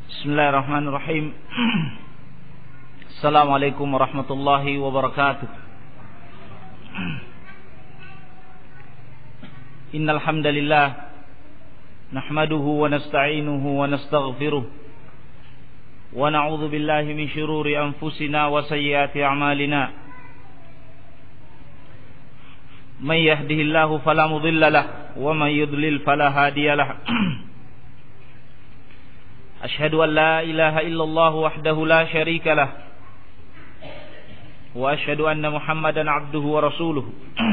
Bismillahirrahmanirrahim. Assalamualaikum warahmatullahi wabarakatuh. Innal hamdalillah nahmaduhu wa nasta'inuhu wa nastaghfiruh wa na'udzu billahi min shururi anfusina wa sayyiati a'malina. May yahdihillahu fala mudilla lahu wa may yudlil fala hadiya lahu. Ashhadu an la ilaha illallah wahdahu la syarika lah wa ashhadu anna Muhammadan abduhu wa rasuluh.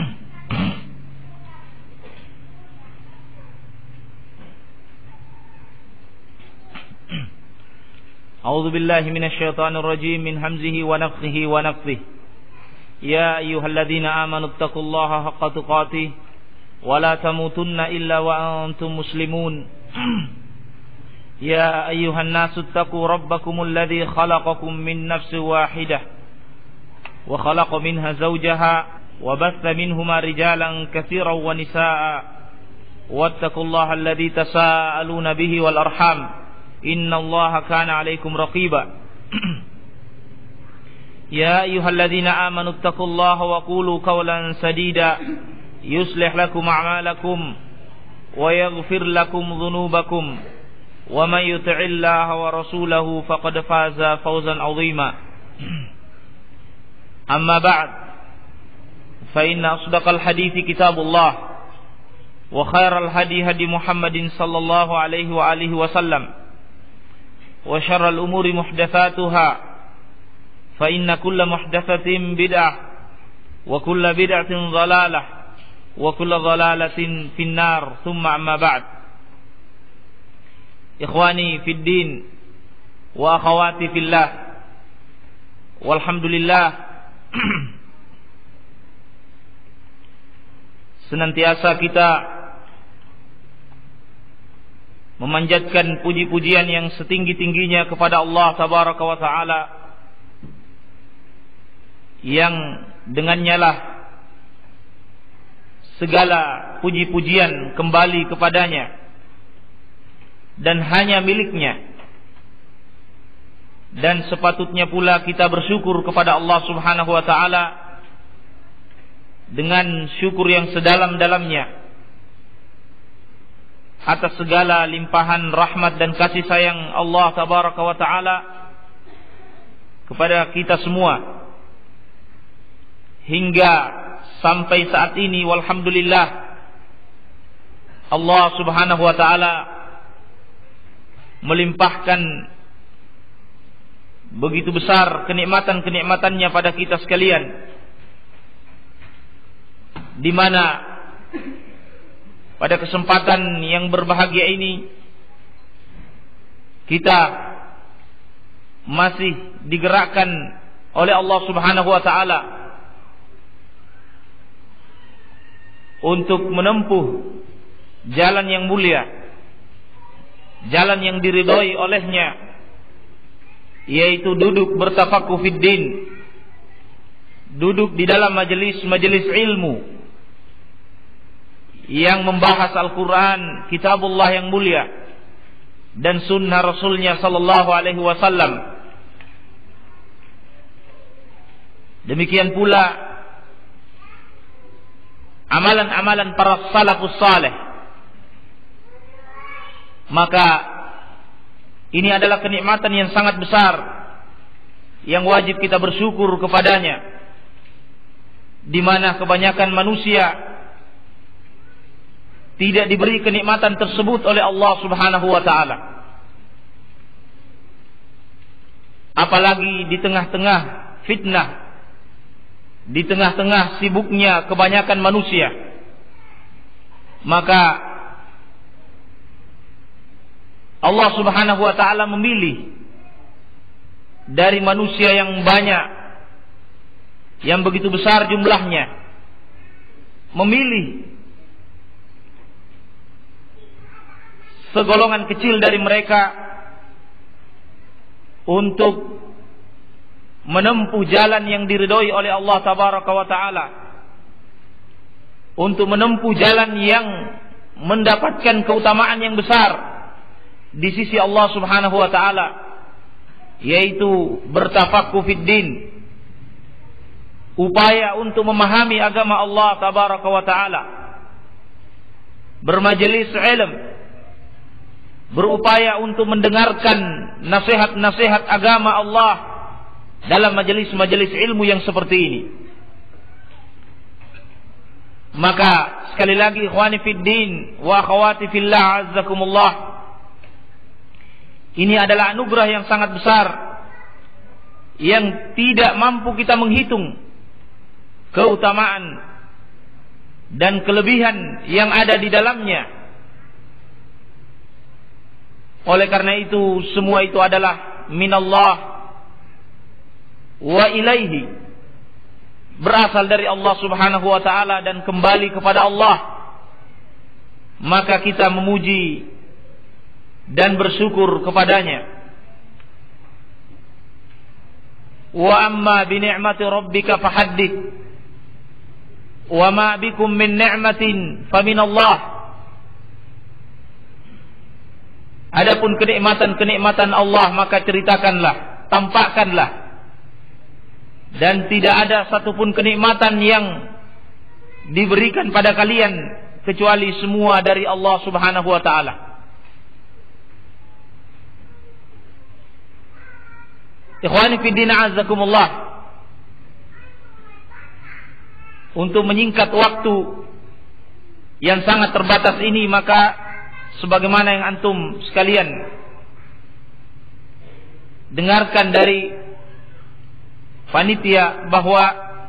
A'udzu billahi minasy syaithanir rajim min hamzihi wa nafthihi wa nafthihi. Ya ayyuhalladzina amanu taqullaha haqqa tuqatih wa la tamutunna illa wa antum muslimun. يا أيها الناس اتقوا ربكم الذي خلقكم من نفس واحدة وخلق منها زوجها وبث منهما رجالا كثيرا ونساء واتقوا الله الذي تساءلون به والأرحام إن الله كان عليكم رقيبا يا أيها الذين آمنوا اتقوا الله وقولوا قولا سديدا يصلح لكم أعمالكم ويغفر لكم ذنوبكم ومن يطع الله ورسوله فقد فاز فوزا عظيما أما بعد فإن أصدق الحديث كتاب الله وخير الهدي هدي محمد صلى الله عليه وآله وسلم وشر الأمور محدثاتها فإن كل محدثة بدعة وكل بدعة ضلالة وكل ضلالة في النار ثم أما بعد. Ikhwani fid din wa akhawati fillah. Walhamdulillah senantiasa kita memanjatkan puji-pujian yang setinggi-tingginya kepada Allah tabaraka wa taala, yang dengannya lah segala puji-pujian kembali kepadanya dan hanya miliknya. Dan sepatutnya pula kita bersyukur kepada Allah subhanahu wa ta'ala dengan syukur yang sedalam-dalamnya atas segala limpahan rahmat dan kasih sayang Allah tabaraka wa ta'ala kepada kita semua hingga sampai saat ini. Walhamdulillah, Allah subhanahu wa ta'ala melimpahkan begitu besar kenikmatan-kenikmatannya pada kita sekalian, di mana pada kesempatan yang berbahagia ini kita masih digerakkan oleh Allah subhanahu wa ta'ala untuk menempuh jalan yang mulia, jalan yang diridhoi olehnya, yaitu duduk bertafaqquh fid din, duduk di dalam majelis ilmu yang membahas Al-Quran, kitabullah yang mulia, dan sunnah Rasulnya sallallahu alaihi wasallam. Demikian pula amalan-amalan para salafus saleh. Maka ini adalah kenikmatan yang sangat besar yang wajib kita bersyukur kepadanya, di mana kebanyakan manusia tidak diberi kenikmatan tersebut oleh Allah subhanahu wa ta'ala. Apalagi di tengah-tengah fitnah, di tengah-tengah sibuknya kebanyakan manusia, maka Allah subhanahu wa ta'ala memilih dari manusia yang banyak, yang begitu besar jumlahnya, memilih segolongan kecil dari mereka untuk menempuh jalan yang diridhoi oleh Allah tabaraka wa ta'ala, untuk menempuh jalan yang mendapatkan keutamaan yang besar di sisi Allah Subhanahu wa taala, yaitu bertafaqquh fid din, upaya untuk memahami agama Allah tabaraka wa taala, bermajelis ilm, berupaya untuk mendengarkan nasihat-nasihat agama Allah dalam majelis-majelis ilmu yang seperti ini. Maka sekali lagi ikhwani fid din wa akhwati fillah azzakumullah, ini adalah anugerah yang sangat besar yang tidak mampu kita menghitung keutamaan dan kelebihan yang ada di dalamnya. Oleh karena itu, semua itu adalah minallah wa ilaihi, berasal dari Allah Subhanahu wa taala dan kembali kepada Allah. Maka kita memuji dan bersyukur kepadanya. Wa amma bi ni'mati rabbika fahaddits, wa ma bikum min ni'matin fa min Allah. Adapun kenikmatan-kenikmatan Allah maka ceritakanlah, tampakkanlah. Dan tidak ada satupun kenikmatan yang diberikan pada kalian kecuali semua dari Allah Subhanahu wa taala. Ikhwani fi din azzakumullah, untuk menyingkat waktu yang sangat terbatas ini, maka sebagaimana yang antum sekalian dengarkan dari panitia, bahwa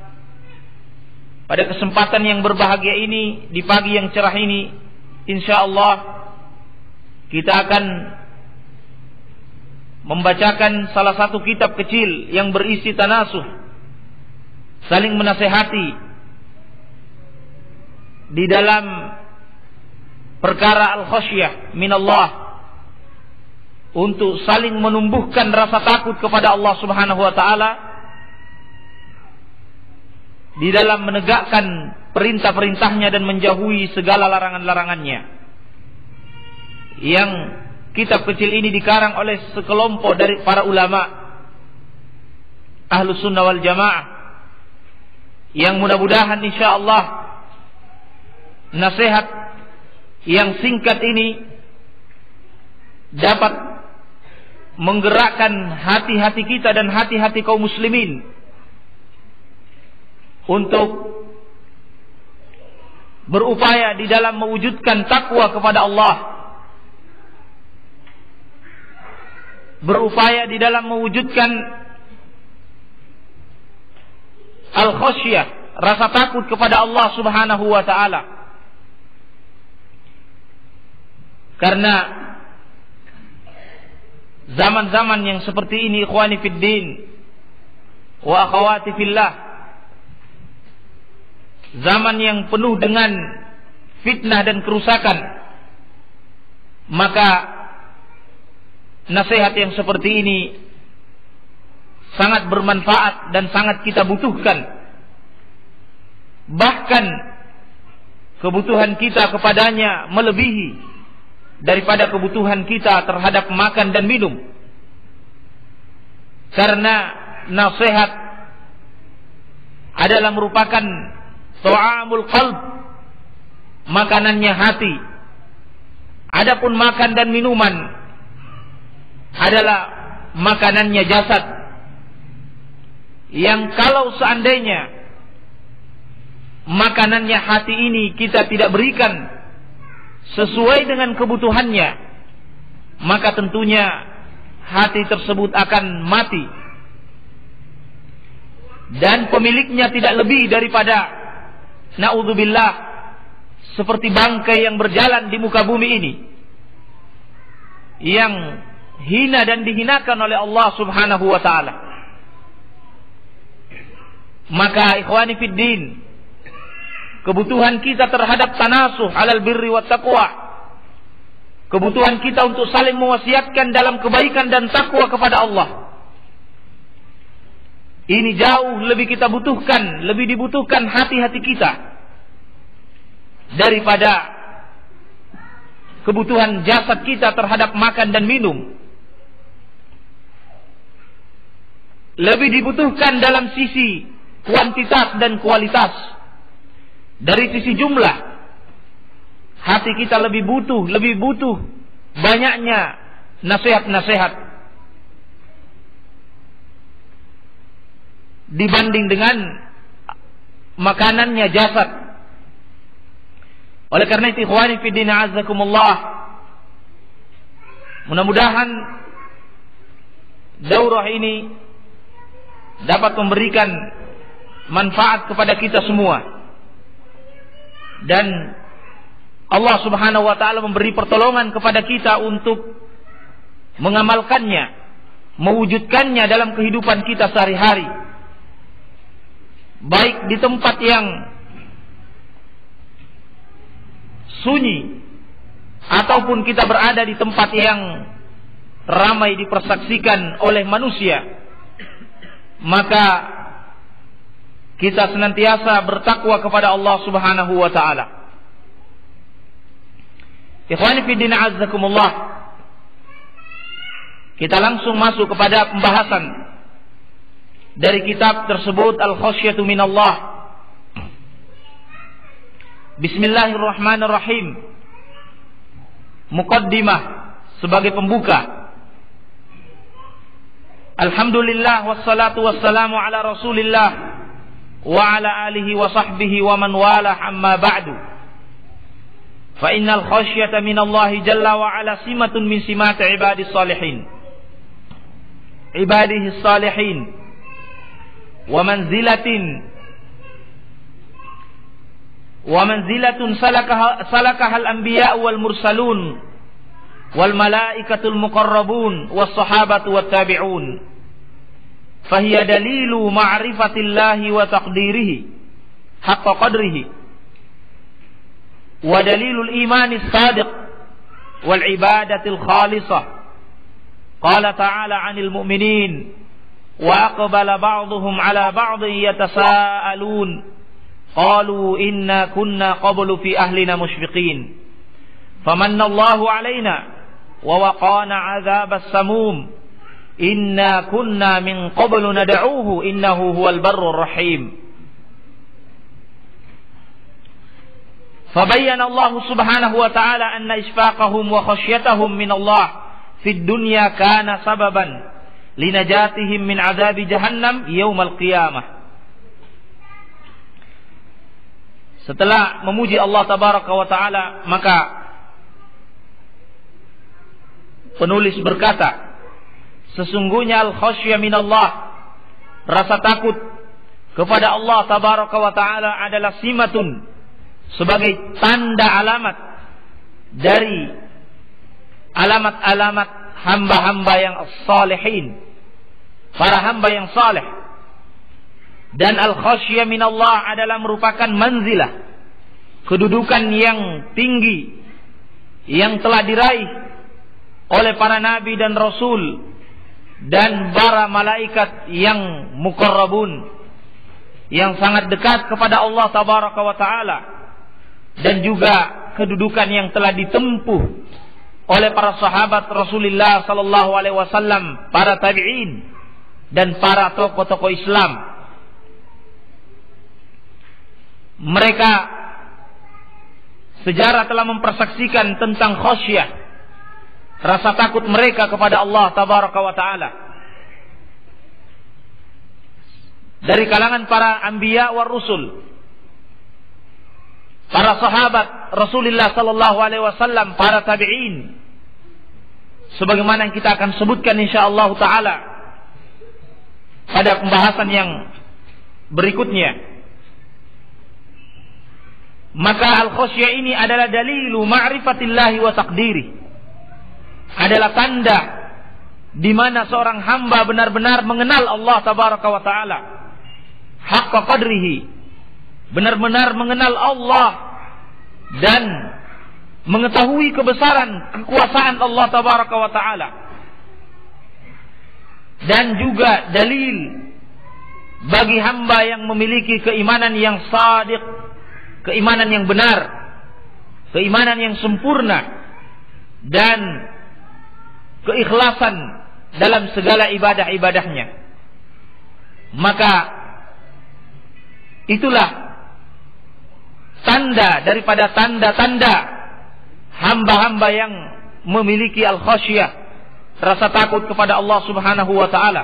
pada kesempatan yang berbahagia ini, di pagi yang cerah ini, insyaallah kita akan membacakan salah satu kitab kecil yang berisi tanasuh, saling menasehati di dalam perkara al-khasyah minallah, untuk saling menumbuhkan rasa takut kepada Allah Subhanahu wa taala di dalam menegakkan perintah-perintahnya dan menjauhi segala larangan-larangannya. Yang kitab kecil ini dikarang oleh sekelompok dari para ulama Ahlus Sunnah wal Jamaah, yang mudah-mudahan insyaallah nasihat yang singkat ini dapat menggerakkan hati-hati kita dan hati-hati kaum muslimin untuk berupaya di dalam mewujudkan takwa kepada Allah, berupaya di dalam mewujudkan al-khasyah, rasa takut kepada Allah Subhanahu wa taala. Karena zaman-zaman yang seperti ini, ikhwani fid din wa akhawati fillah, zaman yang penuh dengan fitnah dan kerusakan, maka nasihat yang seperti ini sangat bermanfaat dan sangat kita butuhkan. Bahkan kebutuhan kita kepadanya melebihi daripada kebutuhan kita terhadap makan dan minum. Karena nasihat adalah merupakan ta'amul qalb, makanannya hati. Adapun makan dan minuman adalah makanannya jasad, yang kalau seandainya makanannya hati ini kita tidak berikan sesuai dengan kebutuhannya, maka tentunya hati tersebut akan mati dan pemiliknya tidak lebih daripada, na'udzubillah, seperti bangkai yang berjalan di muka bumi ini, yang hina dan dihinakan oleh Allah Subhanahu wa taala. Maka ikhwani fid din, kebutuhan kita terhadap tanasuh alal birri wat taqwa, kebutuhan kita untuk saling mewasiatkan dalam kebaikan dan takwa kepada Allah, ini jauh lebih kita butuhkan, lebih dibutuhkan hati-hati kita daripada kebutuhan jasad kita terhadap makan dan minum. Lebih dibutuhkan dalam sisi kuantitas dan kualitas. Dari sisi jumlah, hati kita lebih butuh banyaknya nasihat-nasihat dibanding dengan makanannya jasad. Oleh karena itu, ikhwani fi din azzakumullah, mudah-mudahan daurah ini dapat memberikan manfaat kepada kita semua, dan Allah Subhanahu wa taala memberi pertolongan kepada kita untuk mengamalkannya, mewujudkannya dalam kehidupan kita sehari-hari, baik di tempat yang sunyi ataupun kita berada di tempat yang ramai dipersaksikan oleh manusia. Maka kita senantiasa bertakwa kepada Allah Subhanahu wa taala. Ikhwani fi din azzakumullah, kita langsung masuk kepada pembahasan dari kitab tersebut, Al-Khasyatu Minallah. Bismillahirrahmanirrahim. Muqaddimah sebagai pembuka. Alhamdulillah wassalatu wassalamu ala Rasulillah wa ala alihi wa sahbihi wa man walah, amma ba'du. Fa innal khasyata minallahi jalla wa ala simatun min simati ibadis salihin. Ibadihi salihin wa manzilatun salakaha al-anbiya wal mursalun wal malaikatul muqarrabun was sahabatu wat tabi'un. Fahiya dalilu ma'rifatillahi wa taqdirihi haqqa qadrihi wa dalilul imanis sadiq wal ibadatil khalisah. Qala ta'ala 'anil mu'minin wa aqbala ba'dhum 'ala ba'dhin yatasaalun qalu inna kunna qablu fi ahlina mushfiqin famanna Allahu 'alaina wa waqana 'adzabas samum inna kunna min qablu nad'uuhu innahu huwal barrur rahim. Fabayyana Allah subhanahu wa ta'ala anna ishfaqahum wa khasyatahum min Allah fid dunya kana sababan linajatihim min 'adzabi jahannam yaumal qiyamah. Setelah memuji Allah tabaraka wa ta'ala, maka penulis berkata, sesungguhnya al-khasyah minallah, rasa takut kepada Allah tabaraka wa ta'ala adalah simatun, sebagai tanda alamat dari alamat-alamat hamba-hamba yang salihin, para hamba yang saleh. Dan al-khasyah minallah adalah merupakan manzilah, kedudukan yang tinggi yang telah diraih oleh para nabi dan rasul dan para malaikat yang muqarrabun, yang sangat dekat kepada Allah tabaraka wa ta'ala, dan juga kedudukan yang telah ditempuh oleh para sahabat Rasulullah sallallahu alaihi wasallam, para tabi'in dan para tokoh-tokoh Islam. Mereka, sejarah telah mempersaksikan tentang khasyah, rasa takut mereka kepada Allah tabaraka wa ta'ala, dari kalangan para anbiya wa rusul, para sahabat Rasulullah sallallahu alaihi wasallam, para tabi'in, sebagaimana yang kita akan sebutkan insyaallah taala pada pembahasan yang berikutnya. Maka al-khasyah ini adalah dalilu ma'rifatillahi wa taqdiri, adalah tanda di mana seorang hamba benar-benar mengenal Allah tabaraka wa taala haqqa qadrihi, benar-benar mengenal Allah dan mengetahui kebesaran kekuasaan Allah tabaraka wa taala, dan juga dalil bagi hamba yang memiliki keimanan yang shadiq, keimanan yang benar, keimanan yang sempurna, dan keikhlasan dalam segala ibadah-ibadahnya. Maka itulah tanda daripada tanda-tanda hamba-hamba yang memiliki al-khasyah, rasa takut kepada Allah Subhanahu wa taala.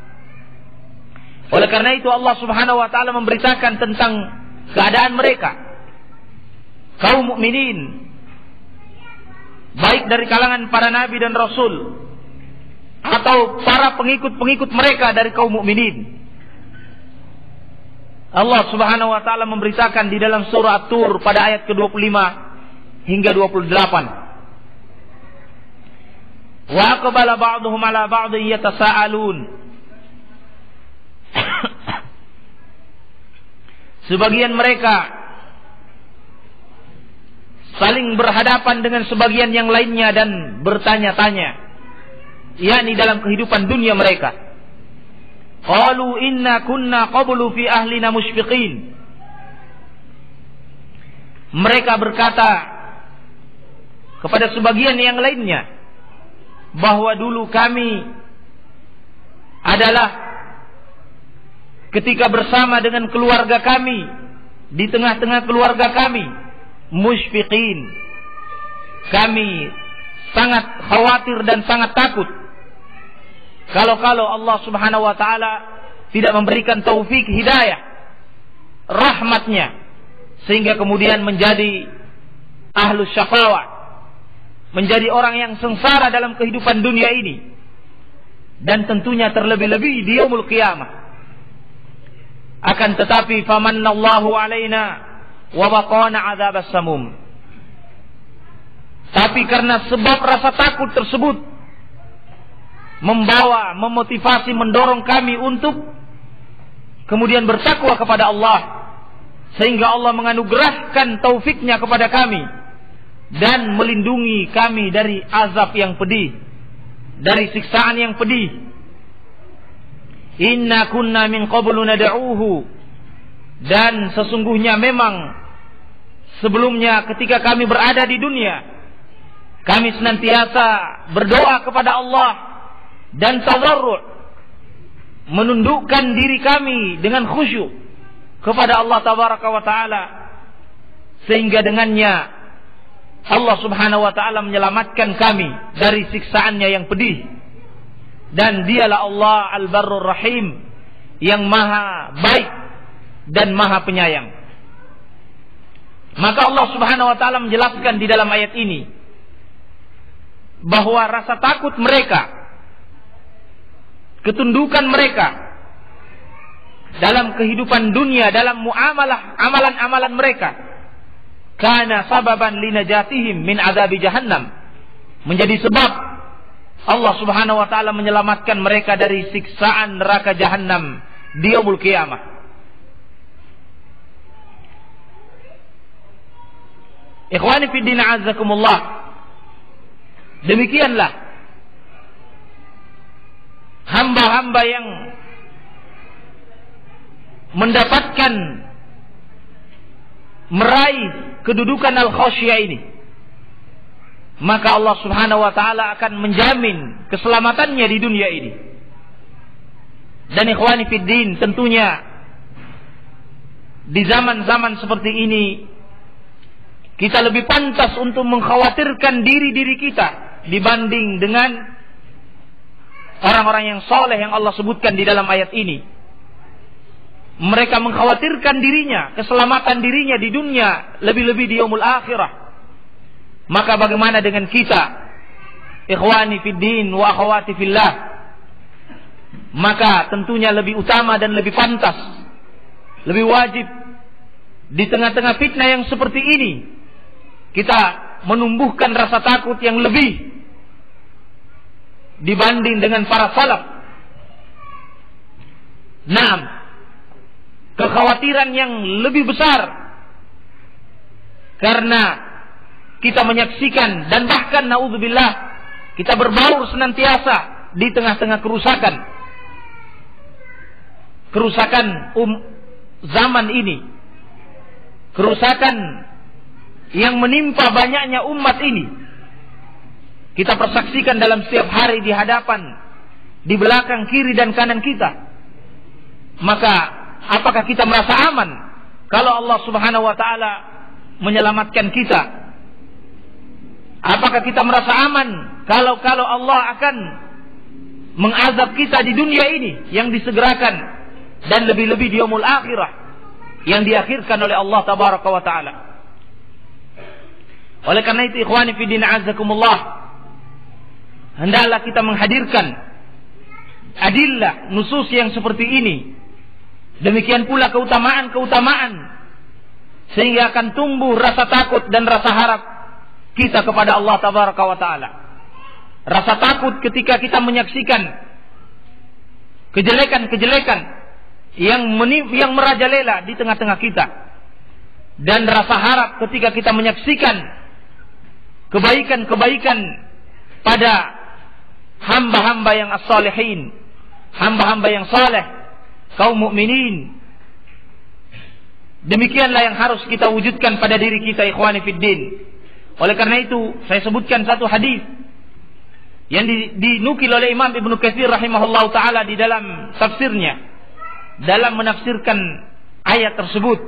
Oleh karena itu Allah Subhanahu wa taala memberitakan tentang keadaan mereka, kaum mukminin, baik dari kalangan para nabi dan rasul atau para pengikut-pengikut mereka dari kaum mukminin. Allah Subhanahu wa taala memberitakan di dalam surah At-Tur pada ayat ke-25 hingga 28. Wa aqbala ba'dhum 'ala ba'dhin yatasaalun. Sebagian mereka saling berhadapan dengan sebagian yang lainnya dan bertanya-tanya, yakni dalam kehidupan dunia mereka. Qalu inna kunna qablu fi ahlina musyfiqin. Mereka berkata kepada sebagian yang lainnya bahwa dulu kami adalah ketika bersama dengan keluarga kami, di tengah-tengah keluarga kami, musyfiqin. Kami sangat khawatir dan sangat takut kalau Allah Subhanahu wa taala tidak memberikan taufik hidayah, rahmatnya, sehingga kemudian menjadi ahlus syaqawah, menjadi orang yang sengsara dalam kehidupan dunia ini, dan tentunya terlebih-lebih di yaumul qiyamah. Akan tetapi famannallahu alaina wa waqana adzabas samum. Tapi karena sebab rasa takut tersebut membawa, memotivasi, mendorong kami untuk kemudian bertakwa kepada Allah, sehingga Allah menganugerahkan taufiknya kepada kami dan melindungi kami dari azab yang pedih, dari siksaan yang pedih. Inna kunna min qablu nad'uuhu. Dan sesungguhnya memang sebelumnya ketika kami berada di dunia, kami senantiasa berdoa kepada Allah dan tadarru', menundukkan diri kami dengan khusyuk kepada Allah tabaraka wa taala, sehingga dengannya Allah Subhanahu wa taala menyelamatkan kami dari siksaannya yang pedih. Dan dialah Allah Al-Barrur Rahim, yang maha baik dan maha penyayang. Maka Allah Subhanahu wa taala menjelaskan di dalam ayat ini bahwa rasa takut mereka, ketundukan mereka dalam kehidupan dunia, dalam muamalah, amalan-amalan mereka, kana sababan linajatihim min adzabi jahannam, menjadi sebab Allah Subhanahu wa taala menyelamatkan mereka dari siksaan neraka jahannam di yaumul qiyamah. Ikhwani fi din azzakumullah, demikianlah hamba-hamba yang mendapatkan, meraih kedudukan al-khasyah ini, maka Allah Subhanahu wa taala akan menjamin keselamatannya di dunia ini. Dan ikhwani fid din, tentunya di zaman-zaman seperti ini kita lebih pantas untuk mengkhawatirkan diri-diri kita dibanding dengan orang-orang yang soleh yang Allah sebutkan di dalam ayat ini. Mereka mengkhawatirkan dirinya, keselamatan dirinya di dunia, lebih-lebih di yaumul akhirah. Maka bagaimana dengan kita, ikhwani fid din wa akhwati fillah? Maka tentunya lebih utama dan lebih pantas, lebih wajib di tengah-tengah fitnah yang seperti ini kita menumbuhkan rasa takut yang lebih dibanding dengan para salaf. Naam, kekhawatiran yang lebih besar karena kita menyaksikan dan bahkan naudzubillah kita berbaur senantiasa di tengah-tengah kerusakan zaman ini, kerusakan yang menimpa banyaknya umat ini, kita persaksikan dalam setiap hari di hadapan, di belakang, kiri dan kanan kita, maka apakah kita merasa aman kalau Allah Subhanahu wa taala menyelamatkan kita? Apakah kita merasa aman kalau Allah akan mengazab kita di dunia ini yang disegerakan, dan lebih-lebih di yaumul akhirah yang diakhirkan oleh Allah tabaraka wa taala? Oleh karena itu, ikhwani fi din azakumullah, hendaklah kita menghadirkan adillah nusus yang seperti ini. Demikian pula keutamaan-keutamaan, sehingga akan tumbuh rasa takut dan rasa harap kita kepada Allah tabaraka wa taala. Rasa takut ketika kita menyaksikan kejelekan-kejelekan yang merajalela di tengah-tengah kita, dan rasa harap ketika kita menyaksikan kebaikan-kebaikan pada hamba-hamba yang as-salihin, hamba-hamba yang saleh, kaum mukminin. Demikianlah yang harus kita wujudkan pada diri kita, ikhwani fiddin. Oleh karena itu, saya sebutkan satu hadis yang dinukil oleh Imam Ibnu Katsir rahimahullahu taala di dalam tafsirnya, dalam menafsirkan ayat tersebut,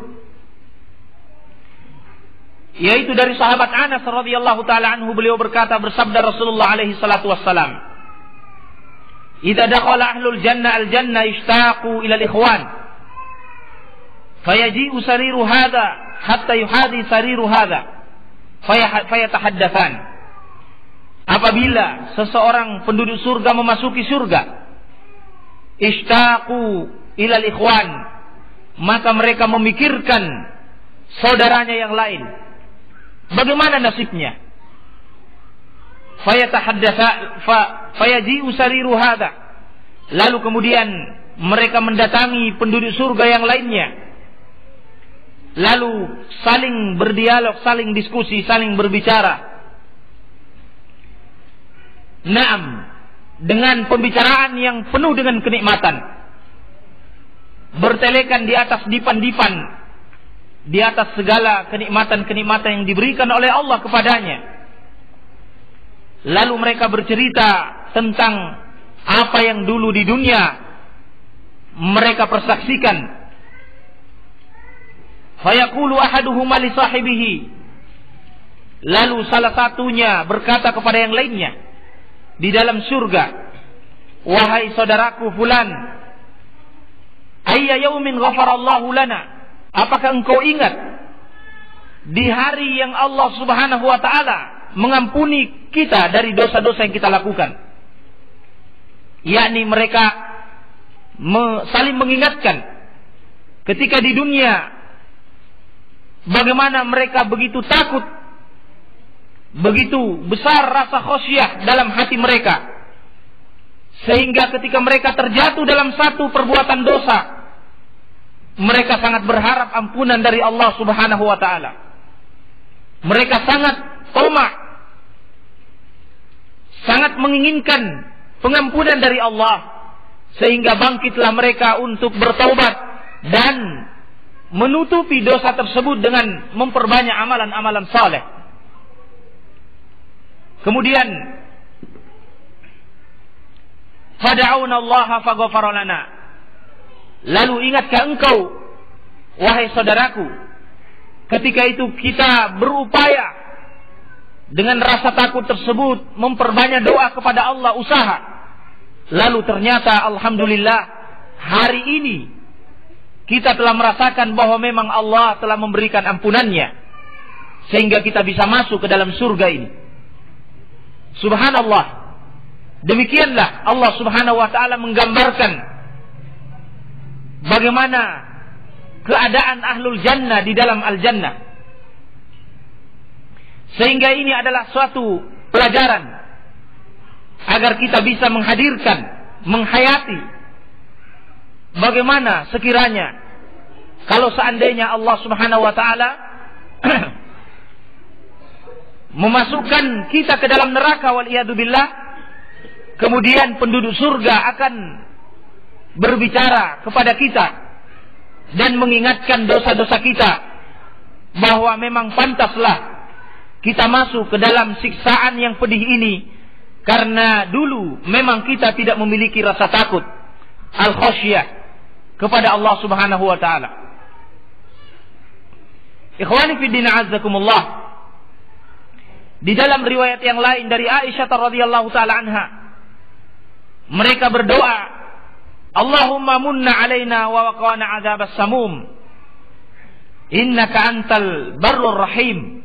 yaitu dari sahabat Anas radhiyallahu taala anhu. Beliau berkata, bersabda Rasulullah alaihi salatu wassalam, "Idza dakhala ahlul jannah al-jannah ishtaqu ila al-ikhwan, fayaji'u sariru hadha hatta yuhadi sariru hadha, fayatahaddatsan." Apabila seseorang penduduk surga memasuki surga, ishtaqu ila al-ikhwan, maka mereka memikirkan saudaranya yang lain, bagaimana nasibnya. Fayaji'u sariru hadha, lalu kemudian mereka mendatangi penduduk surga yang lainnya, lalu saling berdialog, saling diskusi, saling berbicara. Naam, dengan pembicaraan yang penuh dengan kenikmatan, bertelekan di atas dipan-dipan, di atas segala kenikmatan-kenikmatan yang diberikan oleh Allah kepadanya. Lalu mereka bercerita tentang apa yang dulu di dunia mereka persaksikan. Fayaqulu ahaduhuma li sahibihi, lalu salah satunya berkata kepada yang lainnya di dalam surga, "Wahai saudaraku fulan, ayya yaumin ghafarallahu lana, apakah engkau ingat di hari yang Allah Subhanahu wa taala mengampuni kita dari dosa-dosa yang kita lakukan?" Yakni mereka saling mengingatkan ketika di dunia bagaimana mereka begitu takut, begitu besar rasa khasyah dalam hati mereka, sehingga ketika mereka terjatuh dalam satu perbuatan dosa, mereka sangat berharap ampunan dari Allah Subhanahu wa taala. Mereka sangat tamak, sangat menginginkan pengampunan dari Allah, sehingga bangkitlah mereka untuk bertaubat dan menutupi dosa tersebut dengan memperbanyak amalan-amalan saleh. Kemudian fada'una Allah faghfara lana, lalu ingatkah engkau wahai saudaraku, ketika itu kita berupaya dengan rasa takut tersebut memperbanyak doa kepada Allah, usaha, lalu ternyata alhamdulillah hari ini kita telah merasakan bahwa memang Allah telah memberikan ampunannya, sehingga kita bisa masuk ke dalam surga ini. Subhanallah. Demikianlah Allah Subhanahu wa taala menggambarkan bagaimana keadaan ahlul jannah di dalam al-jannah. Sehingga ini adalah suatu pelajaran agar kita bisa menghadirkan, menghayati bagaimana sekiranya kalau seandainya Allah Subhanahu wa taala memasukkan kita ke dalam neraka waliyadzubillah, kemudian penduduk surga akan berbicara kepada kita dan mengingatkan dosa-dosa kita, bahwa memang pantaslah kita masuk ke dalam siksaan yang pedih ini Karena dulu memang kita tidak memiliki rasa takut, al-khasyah, kepada Allah Subhanahu wa taala. Ikhwani fi din azzakumullah. Di dalam riwayat yang lain dari Aisyah radhiyallahu taala anha, mereka berdoa, Allahumma munna alaina wa waqana adzabas samum. Innaka antal barrur rahim.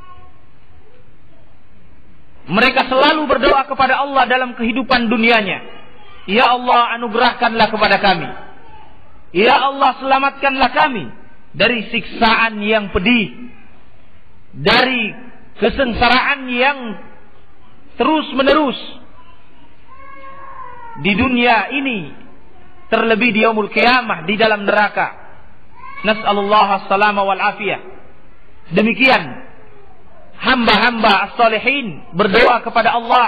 Mereka selalu berdoa kepada Allah dalam kehidupan dunianya. Ya Allah, anugerahkanlah kepada kami. Ya Allah, selamatkanlah kami dari siksaan yang pedih, dari kesengsaraan yang terus menerus di dunia ini, terlebih di yaumul qiyamah, di dalam neraka. Nas'alullah as-salama wal afiyah. Demikian hamba-hamba as-salihin berdoa kepada Allah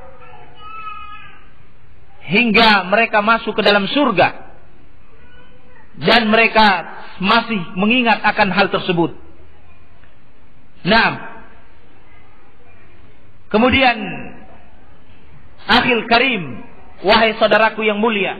hingga mereka masuk ke dalam surga, dan mereka masih mengingat akan hal tersebut. Nah, kemudian akhil karim, wahai saudaraku yang mulia,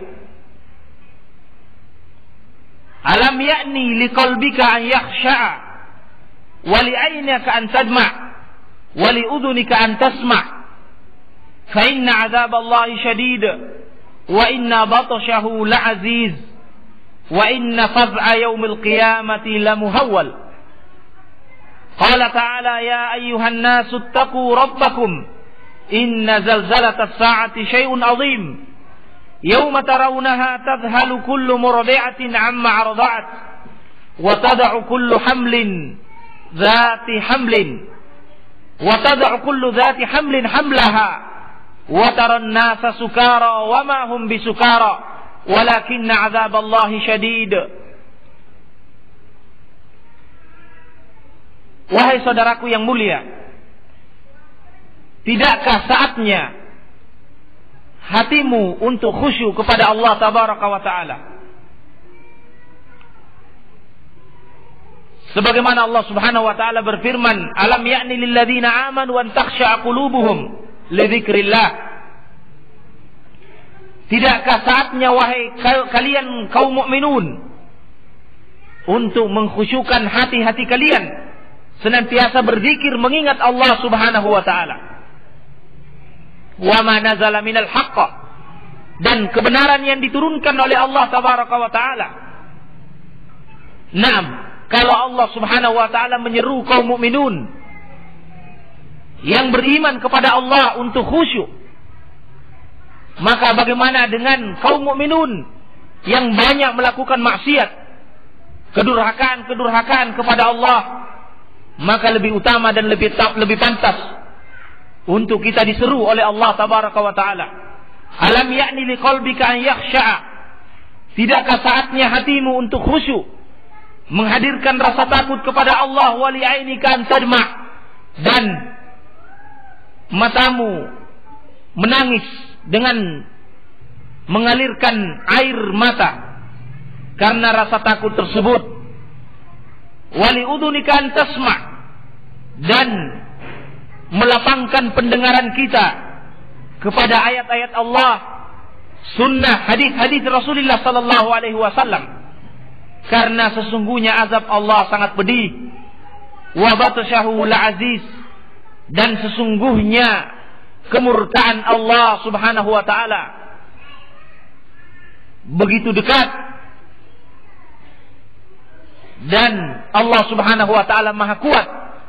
alam ya'ni liqalbika an yakhsha'a wa li'aynaka an tadma' wa li'udhunika an tasma' fa inna 'adzaballahi shadid wa inna batashahu la'aziz wa inna faz'a yaumil qiyamati lamuhawwal. Qala ta'ala ya ayyuhan nasu ittaqu rabbakum inna zalzalatas sa'ati syai'un 'azim yawma tarawunaha tadhhalu kullu murdi'atin 'amma 'arda'at wa tad'u kullu hamlin dhati hamlin wa tad'u kullu dhati hamlin hamlaha wa taran nasa sukara wa ma hum bisukara walakinna 'adzaballahi syadid. Wahai saudaraku yang mulia, tidakkah saatnya hatimu untuk khusyuk kepada Allah tabaraka wa taala? Sebagaimana Allah Subhanahu wa taala berfirman, alam ya'ni lil ladzina amanu an takhsha'a qulubuhum li dzikrillah. Tidakkah saatnya wahai kalian kaum mukminun untuk mengkhusyukkan hati-hati kalian, senantiasa berzikir mengingat Allah Subhanahu wa taala. Wa ma nazala minal haqq, dan kebenaran yang diturunkan oleh Allah tabaraka wa taala. Naam, kalau Allah Subhanahu wa taala menyeru kaum mukminun yang beriman kepada Allah untuk khusyuk, maka bagaimana dengan kaum mukminun yang banyak melakukan maksiat, kedurhakaan kepada Allah? Maka lebih utama dan lebih pantas untuk kita diseru oleh Allah tabaraka wa taala, alam ya'ni liqalbika an yakhsha'a. Tidakkah saatnya hatimu untuk khusyuk, menghadirkan rasa takut kepada Allah, wa li'ainika an tadma', dan matamu menangis dengan mengalirkan air mata karena rasa takut tersebut, wa li'udhunika an tasma', dan melapangkan pendengaran kita kepada ayat-ayat Allah, sunnah, hadis-hadis Rasulullah sallallahu alaihi wasallam, karena sesungguhnya azab Allah sangat pedih, wa batashahu la'aziz, dan sesungguhnya kemurkaan Allah Subhanahu wa taala begitu dekat, dan Allah Subhanahu wa taala maha kuat.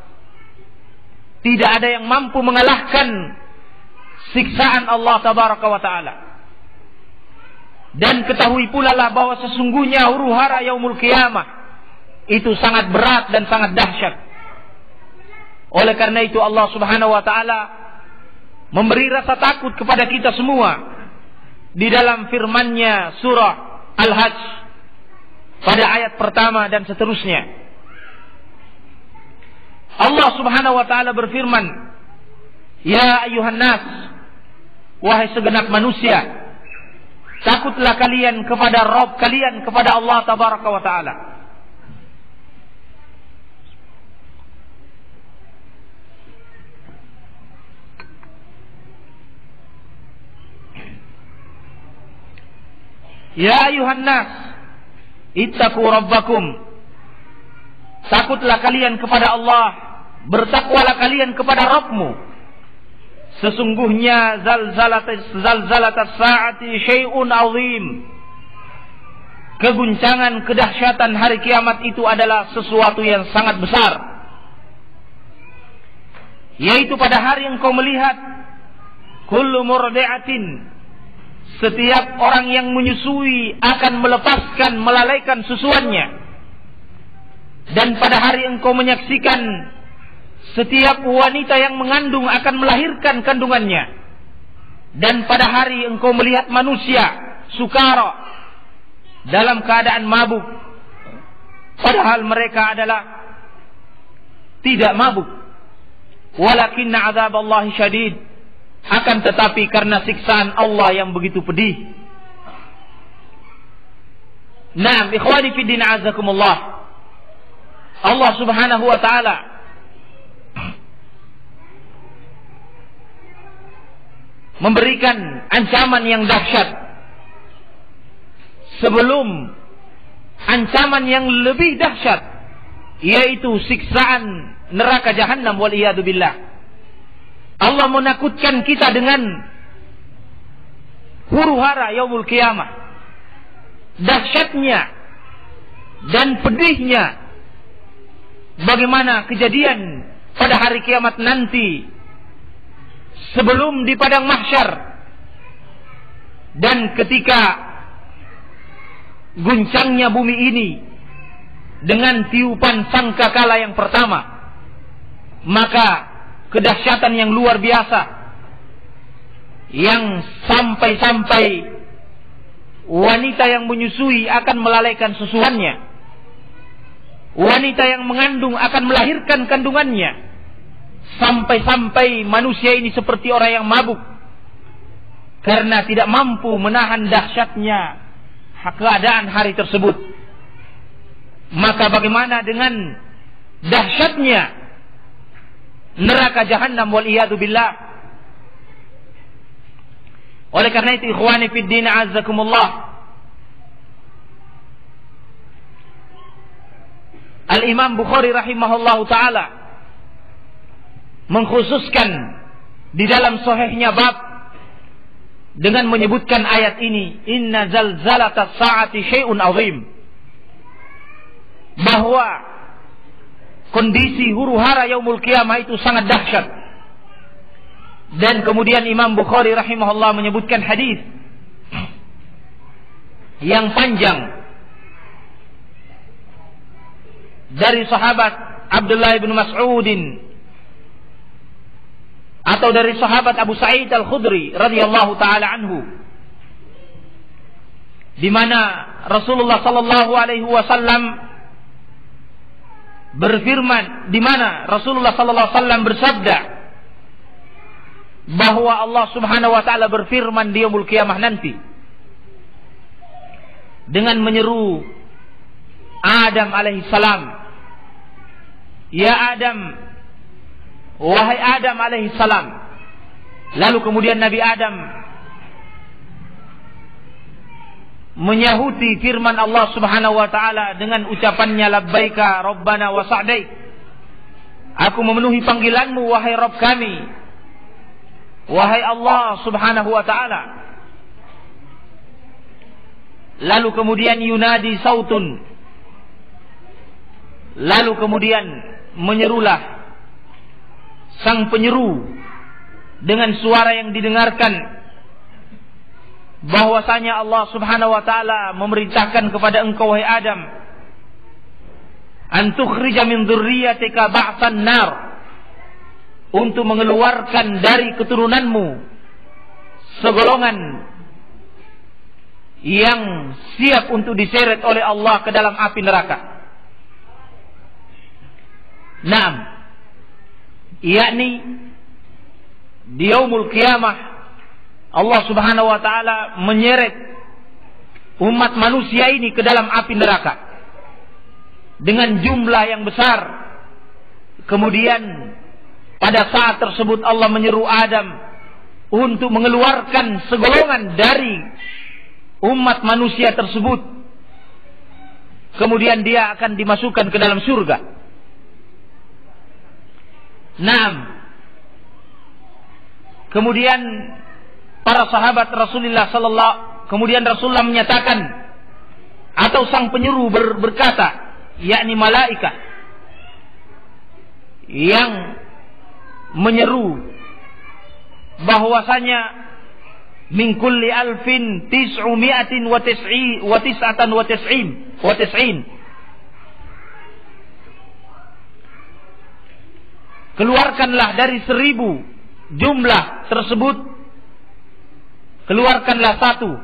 Tidak ada yang mampu mengalahkan siksaan Allah tabaraka wa taala. Dan ketahui pula lah bahwa sesungguhnya huru-hara yaumul qiyamah itu sangat berat dan sangat dahsyat. Oleh karena itu Allah Subhanahu wa taala memberi rasa takut kepada kita semua di dalam firman-Nya surah Al-Hajj pada ayat pertama dan seterusnya. Allah Subhanahu wa taala berfirman, ya ayuhan nas, wahai segenap manusia, takutlah kalian kepada Rabb kalian, kepada Allah tabaraka wa taala. Ya ayuhan nas, ittaqu rabbakum. Takutlah kalian kepada Allah, bertakwalah kalian kepada Rabbmu. Sesungguhnya zalzalatas saati syai'un azim. Keguncangan, kedahsyatan hari kiamat itu adalah sesuatu yang sangat besar. Yaitu pada hari engkau melihat kullu murdi'atin, setiap orang yang menyusui akan melepaskan, melalaikan susuannya. Dan pada hari engkau menyaksikan setiap wanita yang mengandung akan melahirkan kandungannya. Dan pada hari engkau melihat manusia sukara, dalam keadaan mabuk, padahal mereka adalah tidak mabuk. Walakinna azaballahi syadid, akan tetapi karena siksaan Allah yang begitu pedih. Naam, ikhwani fiddin azakumullah, Allah subhanahu wa ta'ala memberikan ancaman yang dahsyat sebelum ancaman yang lebih dahsyat, yaitu siksaan neraka Jahannam waliyadu billah. Allah menakutkan kita dengan huru-hara yaumul qiyamah, dahsyatnya dan pedihnya bagaimana kejadian pada hari kiamat nanti sebelum di padang mahsyar, dan ketika guncangnya bumi ini dengan tiupan sangkakala yang pertama, maka kedahsyatan yang luar biasa yang sampai-sampai wanita yang menyusui akan melalaikan susuannya, wanita yang mengandung akan melahirkan kandungannya, sampai-sampai manusia ini seperti orang yang mabuk karena tidak mampu menahan dahsyatnya keadaan hari tersebut. Maka bagaimana dengan dahsyatnya neraka Jahannam waliyadu billah. Oleh karena itu ikhwani fiddin azzakumullah, Al-Imam Bukhari rahimahullahu ta'ala mengkhususkan di dalam sahihnya bab dengan menyebutkan ayat ini, inna zalzalatas saati syai'un azim, bahwa kondisi huru-hara yaumul qiyamah itu sangat dahsyat. Dan kemudian Imam Bukhari rahimahullah menyebutkan hadis yang panjang dari sahabat Abdullah bin Mas'udin atau dari sahabat Abu Sa'id Al-Khudri radhiyallahu taala anhu, di mana Rasulullah sallallahu alaihi wasallam berfirman, di mana Rasulullah sallallahu alaihi wasallam bersabda bahwa Allah Subhanahu wa taala berfirman di yaumul qiyamah nanti dengan menyeru Adam alaihi salam, ya Adam, wahai Adam alaihi salam. Lalu kemudian Nabi Adam menyahuti firman Allah Subhanahu wa taala dengan ucapannya, labbaika rabbana wa sa'daik, aku memenuhi panggilanmu wahai Rabb kami, wahai Allah Subhanahu wa taala. Lalu kemudian yunadi sautun, lalu kemudian menyerulah sang penyeru dengan suara yang didengarkan, bahwasanya Allah Subhanahu wa taala memerintahkan kepada engkau wahai Adam, an tukhrija min dzurriyyatika ba'san nar, untuk mengeluarkan dari keturunanmu segolongan yang siap untuk diseret oleh Allah ke dalam api neraka. Naam, yakni di yaumul qiyamah Allah Subhanahu wa taala menyeret umat manusia ini ke dalam api neraka dengan jumlah yang besar. Kemudian pada saat tersebut Allah menyeru Adam untuk mengeluarkan segolongan dari umat manusia tersebut, kemudian dia akan dimasukkan ke dalam surga. Naam. Kemudian para sahabat Rasulullah kemudian Rasulullah menyatakan, atau sang penyeru berkata, yakni malaikat yang menyeru bahwasanya min kulli alfin tis'umi'atin wa tis'atan wa tis'in. Keluarkanlah dari 1000 jumlah tersebut, keluarkanlah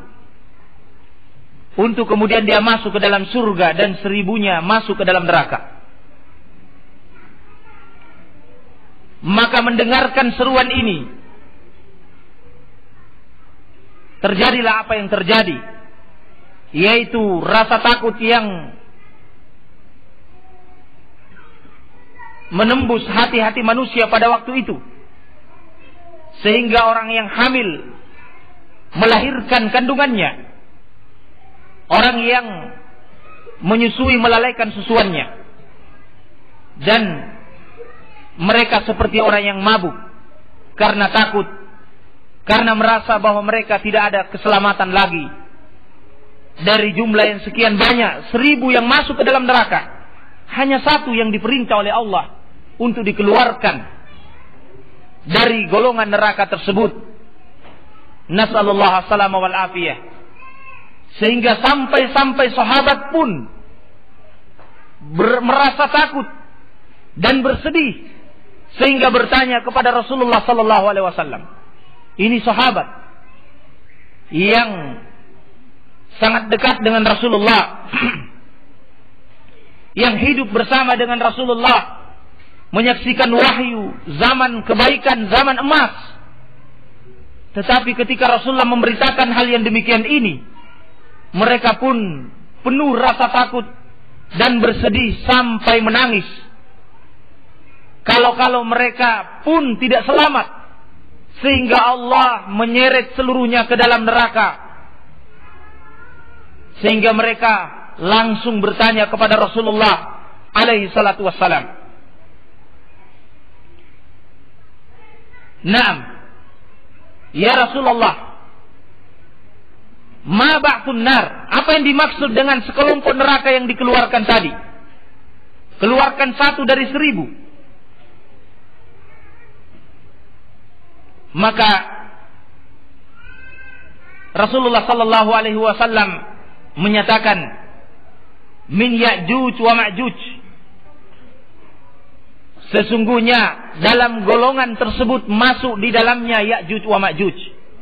1 untuk kemudian dia masuk ke dalam surga dan 1000-nya masuk ke dalam neraka. Maka mendengarkan seruan ini, terjadilah apa yang terjadi, yaitu rasa takut yang menembus hati-hati manusia pada waktu itu, sehingga orang yang hamil melahirkan kandungannya, orang yang menyusui melalaikan susuannya, dan mereka seperti orang yang mabuk karena takut, karena merasa bahwa mereka tidak ada keselamatan lagi. Dari jumlah yang sekian banyak, 1000 yang masuk ke dalam neraka, hanya 1 yang diperintah oleh Allah untuk dikeluarkan dari golongan neraka tersebut. Nasallallahu alaihi wal afiyah. Sehingga sampai sahabat pun merasa takut dan bersedih, sehingga bertanya kepada Rasulullah sallallahu alaihi wasallam. Ini sahabat yang sangat dekat dengan Rasulullah, yang hidup bersama dengan Rasulullah, menyaksikan wahyu, zaman kebaikan, zaman emas. Tetapi ketika Rasulullah memberitakan hal yang demikian ini, mereka pun penuh rasa takut dan bersedih sampai menangis. Kalau mereka pun tidak selamat, sehingga Allah menyeret seluruhnya ke dalam neraka. Sehingga mereka langsung bertanya kepada Rasulullah alaihi salatu wassalam, "Naam, ya Rasulullah, ma ba'thun nar?" Apa yang dimaksud dengan sekelompok neraka yang dikeluarkan tadi? Keluarkan 1 dari 1000. Maka Rasulullah sallallahu alaihi wasallam menyatakan, min Ya'juj wa Ma'juj. Sesungguhnya dalam golongan tersebut masuk di dalamnya Ya'juj wa Ma'juj.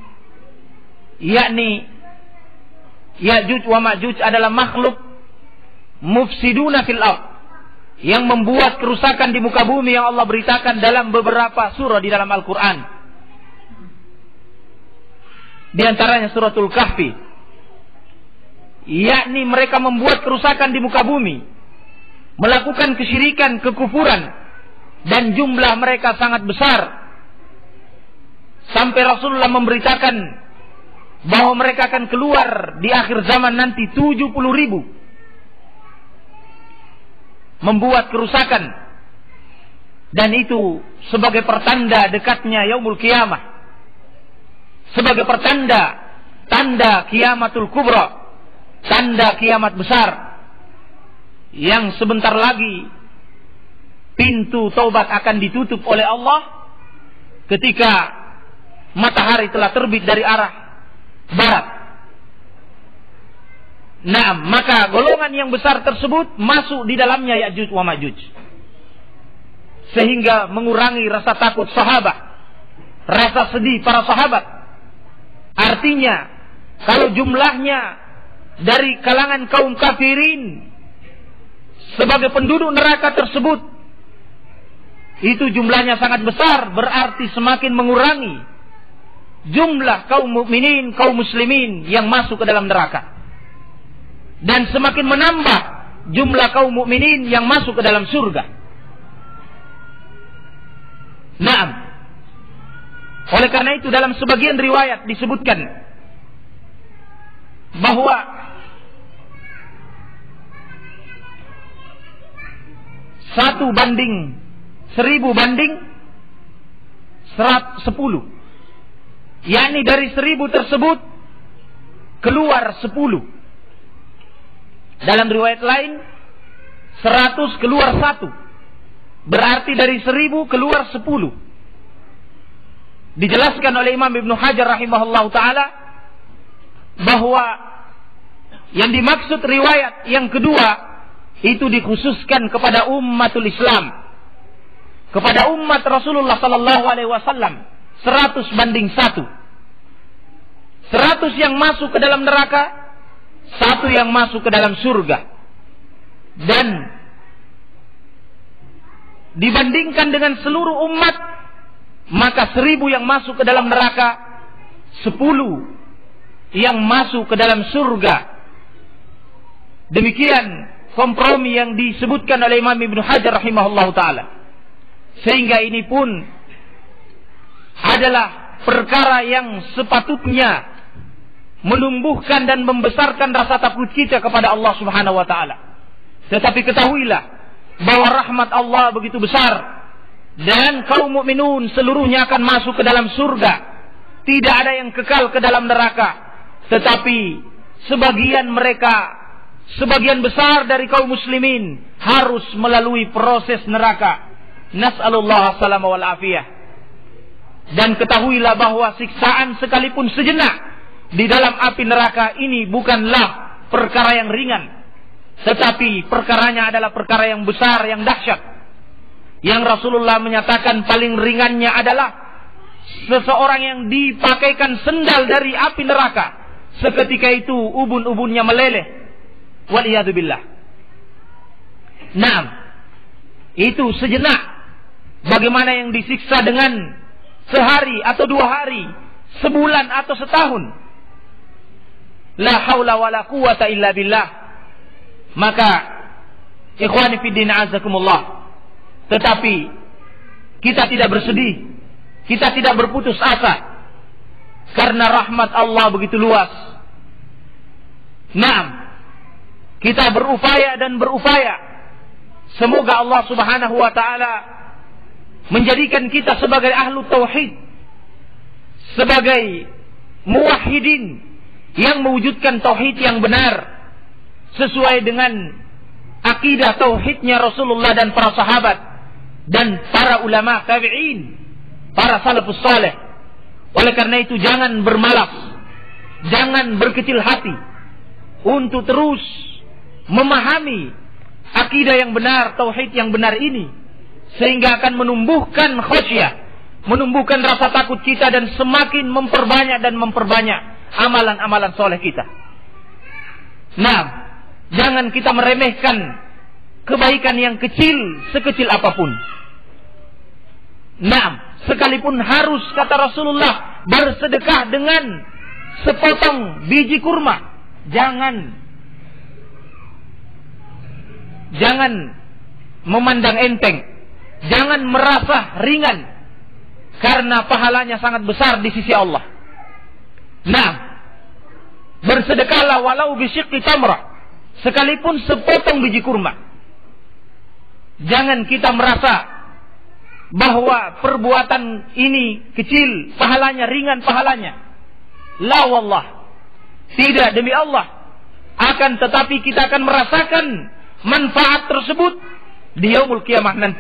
Yakni Ya'juj wa Ma'juj adalah makhluk mufsiduna fil ardh, yang membuat kerusakan di muka bumi, yang Allah beritakan dalam beberapa surah di dalam Al-Quran. Di antaranya suratul Kahfi, yakni mereka membuat kerusakan di muka bumi, melakukan kesyirikan, kekufuran, dan jumlah mereka sangat besar, sampai Rasulullah memberitakan bahwa mereka akan keluar di akhir zaman nanti 70.000, membuat kerusakan, dan itu sebagai pertanda dekatnya yaumul qiyamah, sebagai tanda kiamatul kubra, tanda kiamat besar, yang sebentar lagi pintu taubat akan ditutup oleh Allah ketika matahari telah terbit dari arah barat. Nah, maka golongan yang besar tersebut masuk di dalamnya Ya'juj wa Ma'juj, sehingga mengurangi rasa takut sahabat, rasa sedih para sahabat. Artinya, kalau jumlahnya dari kalangan kaum kafirin sebagai penduduk neraka tersebut, itu jumlahnya sangat besar, berarti semakin mengurangi jumlah kaum mukminin, kaum muslimin yang masuk ke dalam neraka, dan semakin menambah jumlah kaum mukminin yang masuk ke dalam surga. Naam. Oleh karena itu dalam sebagian riwayat disebutkan bahwa satu banding 1000 banding 10, yakni dari 1000 tersebut keluar 10. Dalam riwayat lain 100 keluar 1, berarti dari 1000 keluar 10. Dijelaskan oleh Imam Ibnu Hajar rahimahullahu taala bahwa yang dimaksud riwayat yang kedua itu dikhususkan kepada umatul Islam, kepada umat Rasulullah sallallahu alaihi wasallam. 100 banding 1. 100 yang masuk ke dalam neraka, 1 yang masuk ke dalam surga. Dan dibandingkan dengan seluruh umat, maka 1000 yang masuk ke dalam neraka, 10 yang masuk ke dalam surga. Demikian kompromi yang disebutkan oleh Imam Ibnu Hajar rahimahullahu taala. Sehingga ini pun adalah perkara yang sepatutnya menumbuhkan dan membesarkan rasa takut kita kepada Allah Subhanahu wa taala. Tetapi ketahuilah bahwa rahmat Allah begitu besar dan kaum mukminun seluruhnya akan masuk ke dalam surga. Tidak ada yang kekal ke dalam neraka. Tetapi sebagian besar dari kaum muslimin harus melalui proses neraka. Nas'alullah salama wal afiyah. Dan ketahuilah bahwa siksaan sekalipun sejenak di dalam api neraka ini bukanlah perkara yang ringan, tetapi perkaranya adalah perkara yang besar, yang dahsyat. Yang Rasulullah menyatakan paling ringannya adalah seseorang yang dipakaikan sendal dari api neraka, seketika itu ubun-ubunnya meleleh. Waliyadu billah. Naam, itu sejenak. Bagaimana yang disiksa dengan sehari atau 2 hari, sebulan atau setahun? La haula wala quwata illa billah. Maka ikhwani fiddin azakumullah, tetapi kita tidak bersedih, kita tidak berputus asa, karena rahmat Allah begitu luas. Naam, kita berupaya dan berupaya. Semoga Allah Subhanahu wa taala menjadikan kita sebagai ahlu tauhid, sebagai muwahhidin yang mewujudkan tauhid yang benar sesuai dengan akidah tauhidnya Rasulullah dan para sahabat dan para ulama tabi'in, para salafus saleh. Oleh karena itu jangan bermalas, jangan berkecil hati untuk terus memahami akidah yang benar, tauhid yang benar ini, sehingga akan menumbuhkan khasyah, menumbuhkan rasa takut kita dan semakin memperbanyak amalan-amalan soleh kita. Nah, jangan kita meremehkan kebaikan yang kecil, sekecil apapun. Nah, sekalipun harus, kata Rasulullah, bersedekah dengan sepotong biji kurma, jangan memandang enteng, jangan merasa ringan, karena pahalanya sangat besar di sisi Allah. Nah, bersedekahlah walau bisyiqqi tamrah, sekalipun sepotong biji kurma. Jangan kita merasa bahwa perbuatan ini kecil pahalanya, ringan pahalanya. La wallah, tidak, demi Allah. Akan tetapi kita akan merasakan manfaat tersebut di yaumul qiyamah nanti.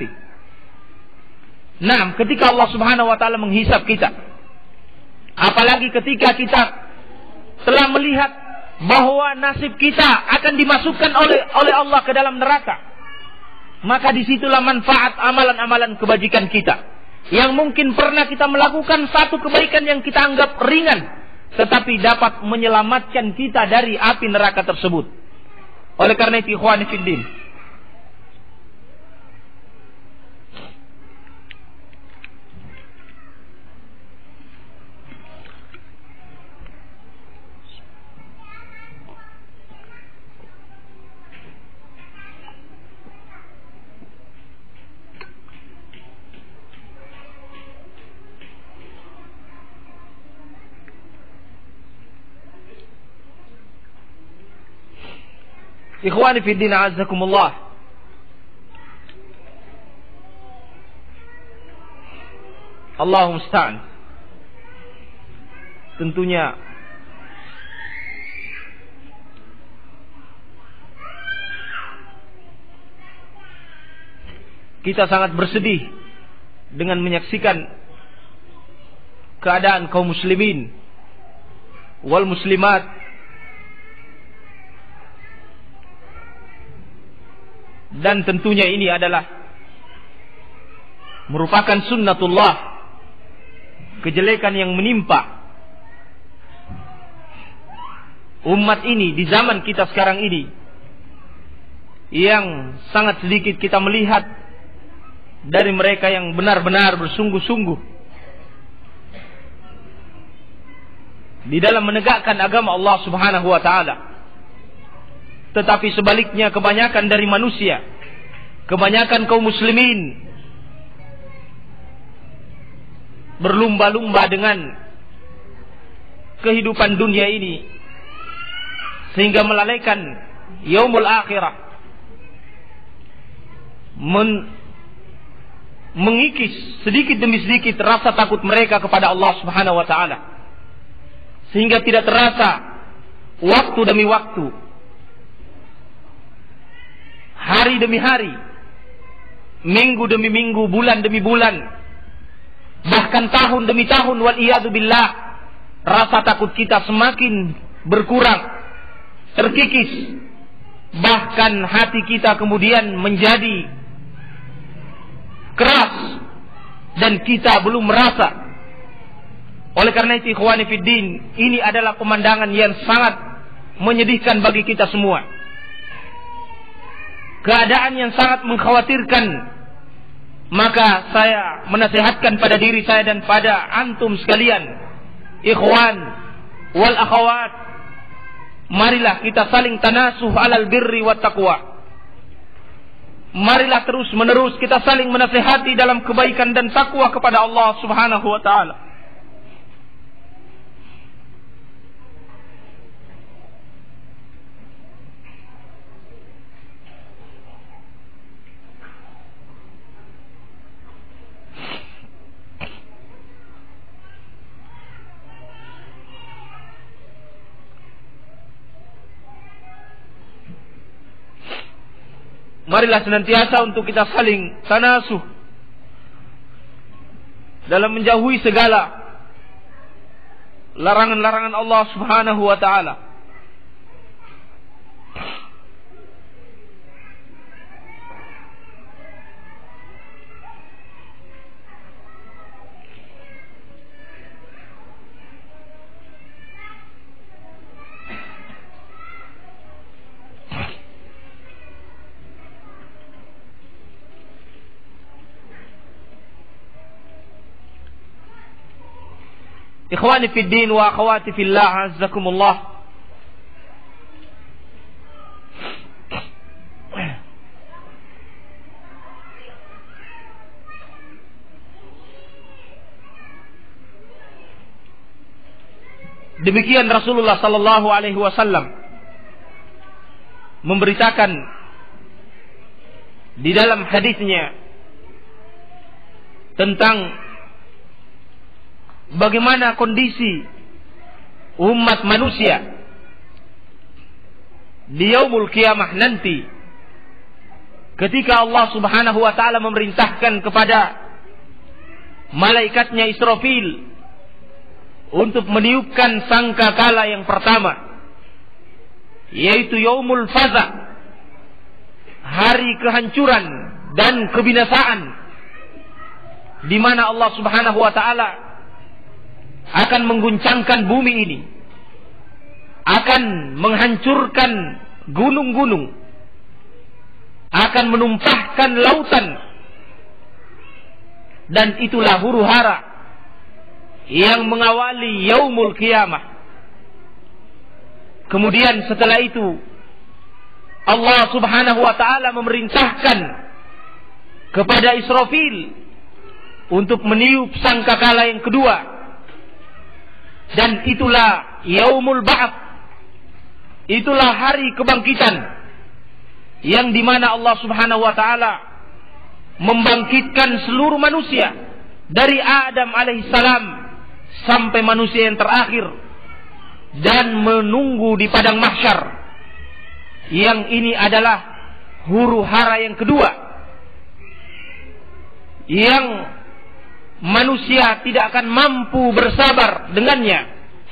Nah, ketika Allah Subhanahu wa taala menghisab kita, apalagi ketika kita telah melihat bahwa nasib kita akan dimasukkan oleh Allah ke dalam neraka, maka disitulah manfaat amalan-amalan kebajikan kita, yang mungkin pernah kita melakukan satu kebaikan yang kita anggap ringan, tetapi dapat menyelamatkan kita dari api neraka tersebut. Oleh karena itu ikhwani fiddin, Ikhwani fi din, a'azzakumullah. Allahumma musta'an. Tentunya kita sangat bersedih dengan menyaksikan keadaan kaum muslimin wal muslimat dan tentunya ini adalah merupakan sunnatullah, kejelekan yang menimpa umat ini di zaman kita sekarang ini, yang sangat sedikit kita melihat dari mereka yang benar-benar bersungguh-sungguh di dalam menegakkan agama Allah Subhanahu wa ta'ala. Tetapi sebaliknya kebanyakan dari manusia, kebanyakan kaum muslimin berlumba-lumba dengan kehidupan dunia ini sehingga melalaikan yaumul akhirah, mengikis sedikit demi sedikit rasa takut mereka kepada Allah Subhanahu wa ta'ala, sehingga tidak terasa waktu demi waktu, hari demi hari, minggu demi minggu, bulan demi bulan, bahkan tahun demi tahun, wal iyadu billah, rasa takut kita semakin berkurang, terkikis, bahkan hati kita kemudian menjadi keras dan kita belum merasa. Oleh karena itu ikhwani fiddin, ini adalah pemandangan yang sangat menyedihkan bagi kita semua, keadaan yang sangat mengkhawatirkan. Maka saya menasihatkan pada diri saya dan pada antum sekalian, ikhwan wal akhawat, marilah kita saling tanasuh alal birri wat taqwa. Marilah terus menerus kita saling menasihati dalam kebaikan dan takwa kepada Allah Subhanahu wa ta'ala. Marilah senantiasa untuk kita saling tanasuh dalam menjauhi segala larangan-larangan Allah Subhanahu wa ta'ala. Ikhwani fid din wa akhwati fillah, azzakumullah. Demikian Rasulullah sallallahu alaihi wasallam memberitakan di dalam hadisnya tentang bagaimana kondisi umat manusia di yaumul qiyamah nanti, ketika Allah Subhanahu wa ta'ala memerintahkan kepada malaikatnya Israfil untuk meniupkan sangkakala yang pertama, yaitu yaumul faza, hari kehancuran dan kebinasaan, di mana Allah Subhanahu wa ta'ala akan mengguncangkan bumi ini, akan menghancurkan gunung-gunung, akan menumpahkan lautan, dan itulah huru hara yang mengawali yaumul qiyamah. Kemudian setelah itu Allah Subhanahu wa ta'ala memerintahkan kepada Israfil untuk meniup sangkakala yang kedua, dan itulah yaumul ba'ats, itulah hari kebangkitan, yang dimana Allah Subhanahu wa ta'ala membangkitkan seluruh manusia dari Adam alaihissalam sampai manusia yang terakhir, dan menunggu di padang mahsyar. Yang ini adalah huru hara yang kedua, yang manusia tidak akan mampu bersabar dengannya,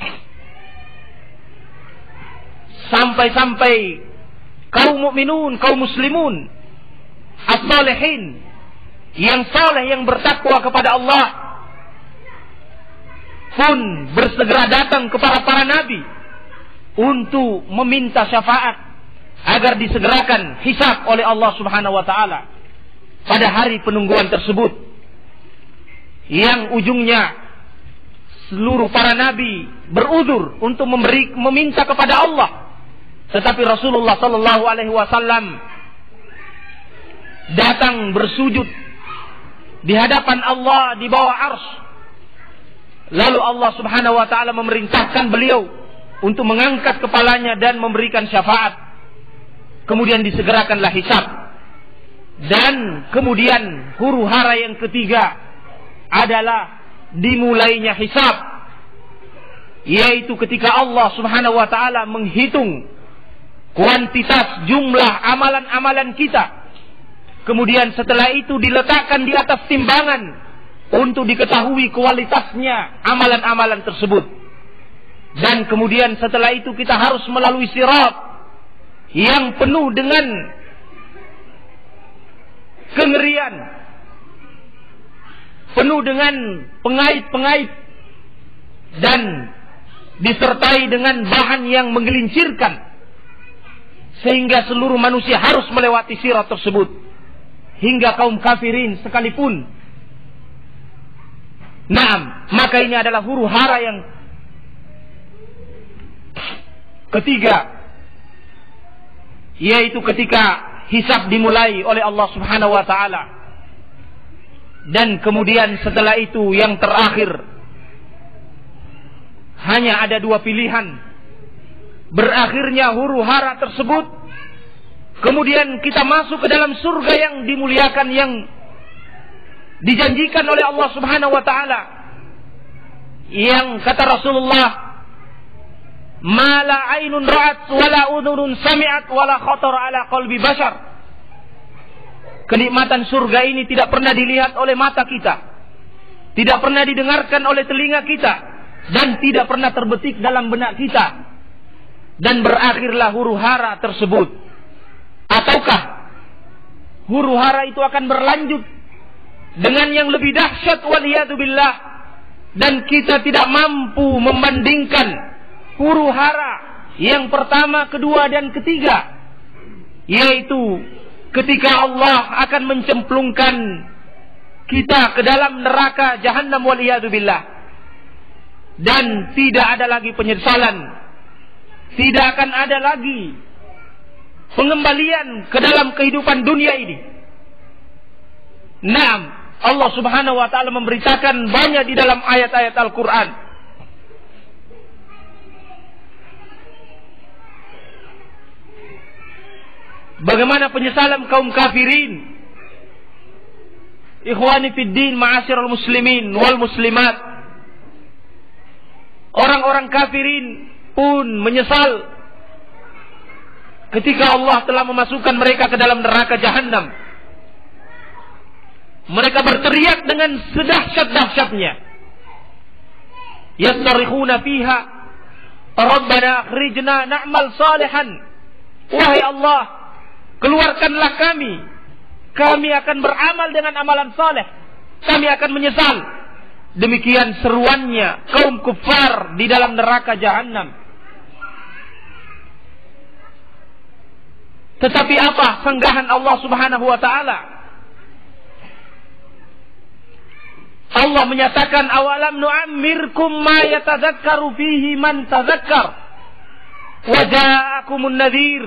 sampai-sampai kaum mukminun, kaum muslimun, as-salihin, yang saleh, yang bertakwa kepada Allah pun bersegera datang kepada para nabi untuk meminta syafaat agar disegerakan hisab oleh Allah Subhanahu wa ta'ala pada hari penungguan tersebut, yang ujungnya seluruh para nabi beruzur untuk meminta kepada Allah. Tetapi Rasulullah sallallahu alaihi wasallam datang bersujud di hadapan Allah di bawah arsy. Lalu Allah Subhanahu wa ta'ala memerintahkan beliau untuk mengangkat kepalanya dan memberikan syafaat. Kemudian disegerakanlah hisab. Dan kemudian huru hara yang ketiga adalah dimulainya hisab, yaitu ketika Allah Subhanahu wa ta'ala menghitung kuantitas jumlah amalan-amalan kita. Kemudian setelah itu diletakkan di atas timbangan untuk diketahui kualitasnya amalan-amalan tersebut. Dan kemudian setelah itu kita harus melalui sirat yang penuh dengan kengerian, penuh dengan pengait-pengait, dan disertai dengan bahan yang menggelincirkan, sehingga seluruh manusia harus melewati sirat tersebut, hingga kaum kafirin sekalipun. Naam, maka ini adalah huru hara yang ketiga, yaitu ketika hisab dimulai oleh Allah Subhanahu wa ta'ala. Dan kemudian setelah itu yang terakhir, hanya ada dua pilihan: berakhirnya huru hara tersebut, kemudian kita masuk ke dalam surga yang dimuliakan, yang dijanjikan oleh Allah Subhanahu wa ta'ala, yang kata Rasulullah, ma la ainun ra'at wala udhunun sami'at wala khatar ala qalbi bashar. Kenikmatan surga ini tidak pernah dilihat oleh mata kita, tidak pernah didengarkan oleh telinga kita, dan tidak pernah terbetik dalam benak kita. Dan berakhirlah huru hara tersebut. Ataukah huru hara itu akan berlanjut dengan yang lebih dahsyat, waliyadzubillah, dan kita tidak mampu membandingkan huru hara yang pertama, kedua, dan ketiga, yaitu ketika Allah akan mencemplungkan kita ke dalam neraka jahannam, waliyadzubillah, dan tidak ada lagi penyesalan, tidak akan ada lagi pengembalian ke dalam kehidupan dunia ini. Naam, Allah Subhanahu wa ta'ala memberitakan banyak di dalam ayat-ayat Al-Quran. Bagaimana penyesalan kaum kafirin. Ikhwani fid din, ma'asyiral muslimin wal muslimat. Orang-orang kafirin pun menyesal ketika Allah telah memasukkan mereka ke dalam neraka jahannam. Mereka berteriak dengan sedahsyat-dahsyatnya, yasrikhuna fiha rabbana akhrijna na'mal salihan. Wahai Allah, keluarkanlah kami, kami akan beramal dengan amalan saleh, kami akan menyesal. Demikian seruannya kaum kufar di dalam neraka jahannam. Tetapi apa sanggahan Allah Subhanahu wa ta'ala? Allah menyatakan, awalam nu'ammirkum ma yatadzakkaru fihi man tadzakkar wa ja'akumun nadhir.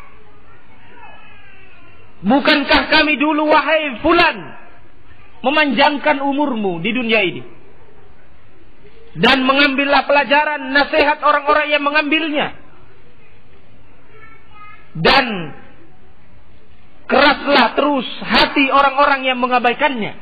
Bukankah kami dulu, wahai fulan, memanjangkan umurmu di dunia ini, dan mengambillah pelajaran nasihat orang-orang yang mengambilnya, dan rusaklah terus hati orang-orang yang mengabaikannya.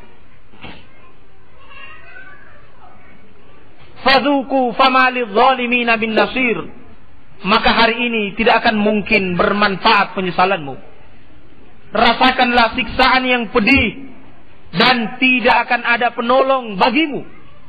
Fadzuku fama lidh-dhalimina min nasir. Maka hari ini tidak akan mungkin bermanfaat penyesalanmu. Rasakanlah siksaan yang pedih dan tidak akan ada penolong bagimu.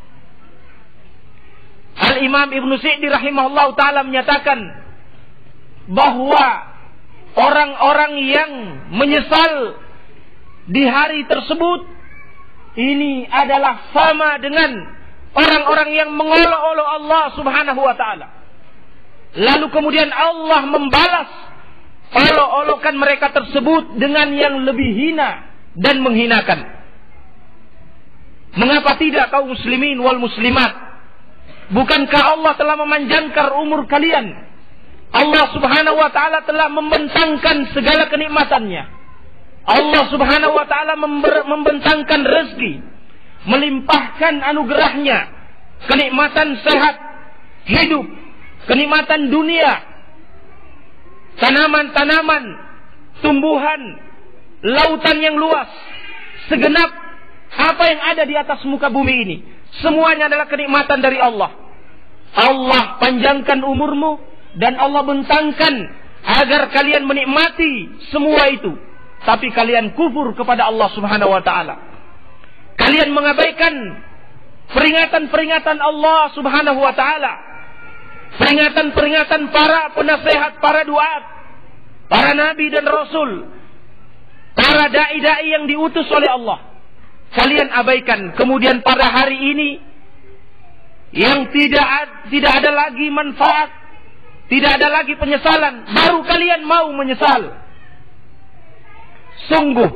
Al-Imam Ibnu Sa'di rahimahullah ta'ala menyatakan bahwa orang-orang yang menyesal di hari tersebut ini adalah sama dengan orang-orang yang mengolok-olok Allah subhanahu wa ta'ala. Lalu kemudian Allah membalas olok-olokan mereka tersebut dengan yang lebih hina dan menghinakan. Mengapa tidak kaum muslimin wal muslimat? Bukankah Allah telah memanjangkan umur kalian? Allah subhanahu wa ta'ala telah membentangkan segala kenikmatannya. Allah subhanahu wa ta'ala membentangkan rezeki, melimpahkan anugerahnya, kenikmatan sehat, hidup, kenikmatan dunia, tanaman-tanaman, tumbuhan, lautan yang luas, segenap apa yang ada di atas muka bumi ini, semuanya adalah kenikmatan dari Allah. Allah panjangkan umurmu dan Allah bentangkan agar kalian menikmati semua itu. Tapi kalian kufur kepada Allah subhanahu wa ta'ala. Kalian mengabaikan peringatan-peringatan Allah subhanahu wa ta'ala, peringatan-peringatan para penasehat, para duat, para nabi dan rasul, para da'i-da'i yang diutus oleh Allah. Kalian abaikan. Kemudian pada hari ini yang tidak ada lagi manfaat, tidak ada lagi penyesalan, baru kalian mau menyesal. Sungguh,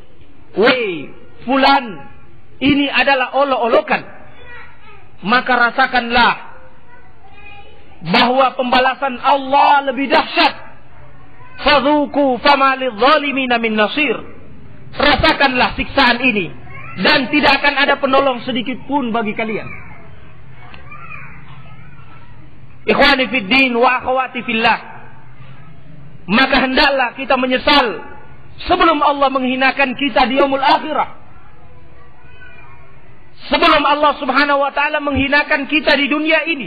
fulan, ini adalah olok-olokan. Maka rasakanlah bahwa pembalasan Allah lebih dahsyat. Fadzuku fama lidh-dhalimina min nasir. Rasakanlah siksaan ini dan tidak akan ada penolong sedikit pun bagi kalian. Ikhwani fid din wa akhwati fillah. Maka hendaklah kita menyesal sebelum Allah menghinakan kita di yaumul akhirah. Sebelum Allah subhanahu wa ta'ala menghinakan kita di dunia ini.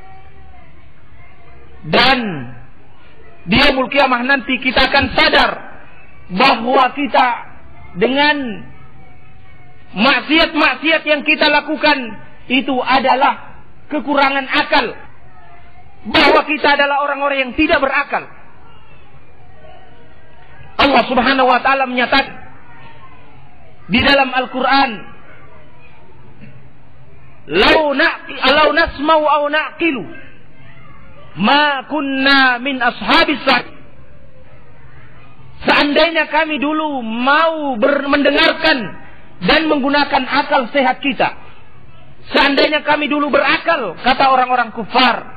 Dan di yaumul kiamah nanti kita akan sadar bahwa kita dengan maksiat-maksiat yang kita lakukan itu adalah kekurangan akal. Bahwa kita adalah orang-orang yang tidak berakal. Allah subhanahu wa ta'ala menyatakan di dalam Al-Quran, Lau nasma'u aw na'qilu ma kunna min ashabis sa'id. Seandainya kami dulu mau mendengarkan dan menggunakan akal sehat kita, seandainya kami dulu berakal, kata orang-orang kufar,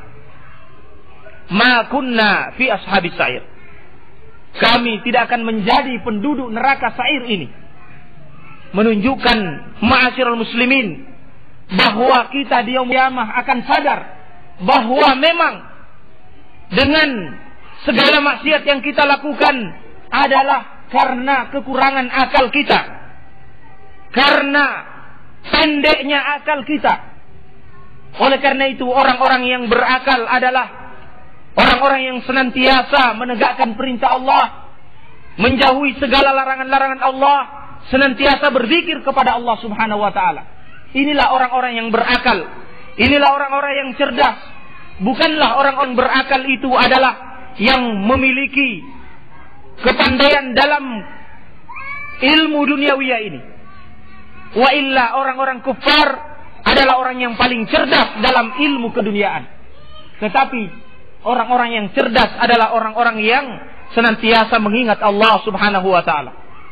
ma kunna fi ashabis sa'ir, kami tidak akan menjadi penduduk neraka sa'ir ini. Menunjukkan ma'asyiral muslimin bahwa kita di yaumul qiyamah akan sadar bahwa memang dengan segala maksiat yang kita lakukan adalah karena kekurangan akal kita, karena pendeknya akal kita. Oleh karena itu orang-orang yang berakal adalah orang-orang yang senantiasa menegakkan perintah Allah, menjauhi segala larangan-larangan Allah, senantiasa berzikir kepada Allah subhanahu wa ta'ala. Inilah orang-orang yang berakal. Inilah orang-orang yang cerdas. Bukanlah orang-orang berakal itu adalah yang memiliki kepandaian dalam ilmu duniawiyah ini. Wa illa, orang-orang kufar adalah orang yang paling cerdas dalam ilmu keduniaan. Tetapi orang-orang yang cerdas adalah orang-orang yang senantiasa mengingat Allah subhanahu wa ta'ala.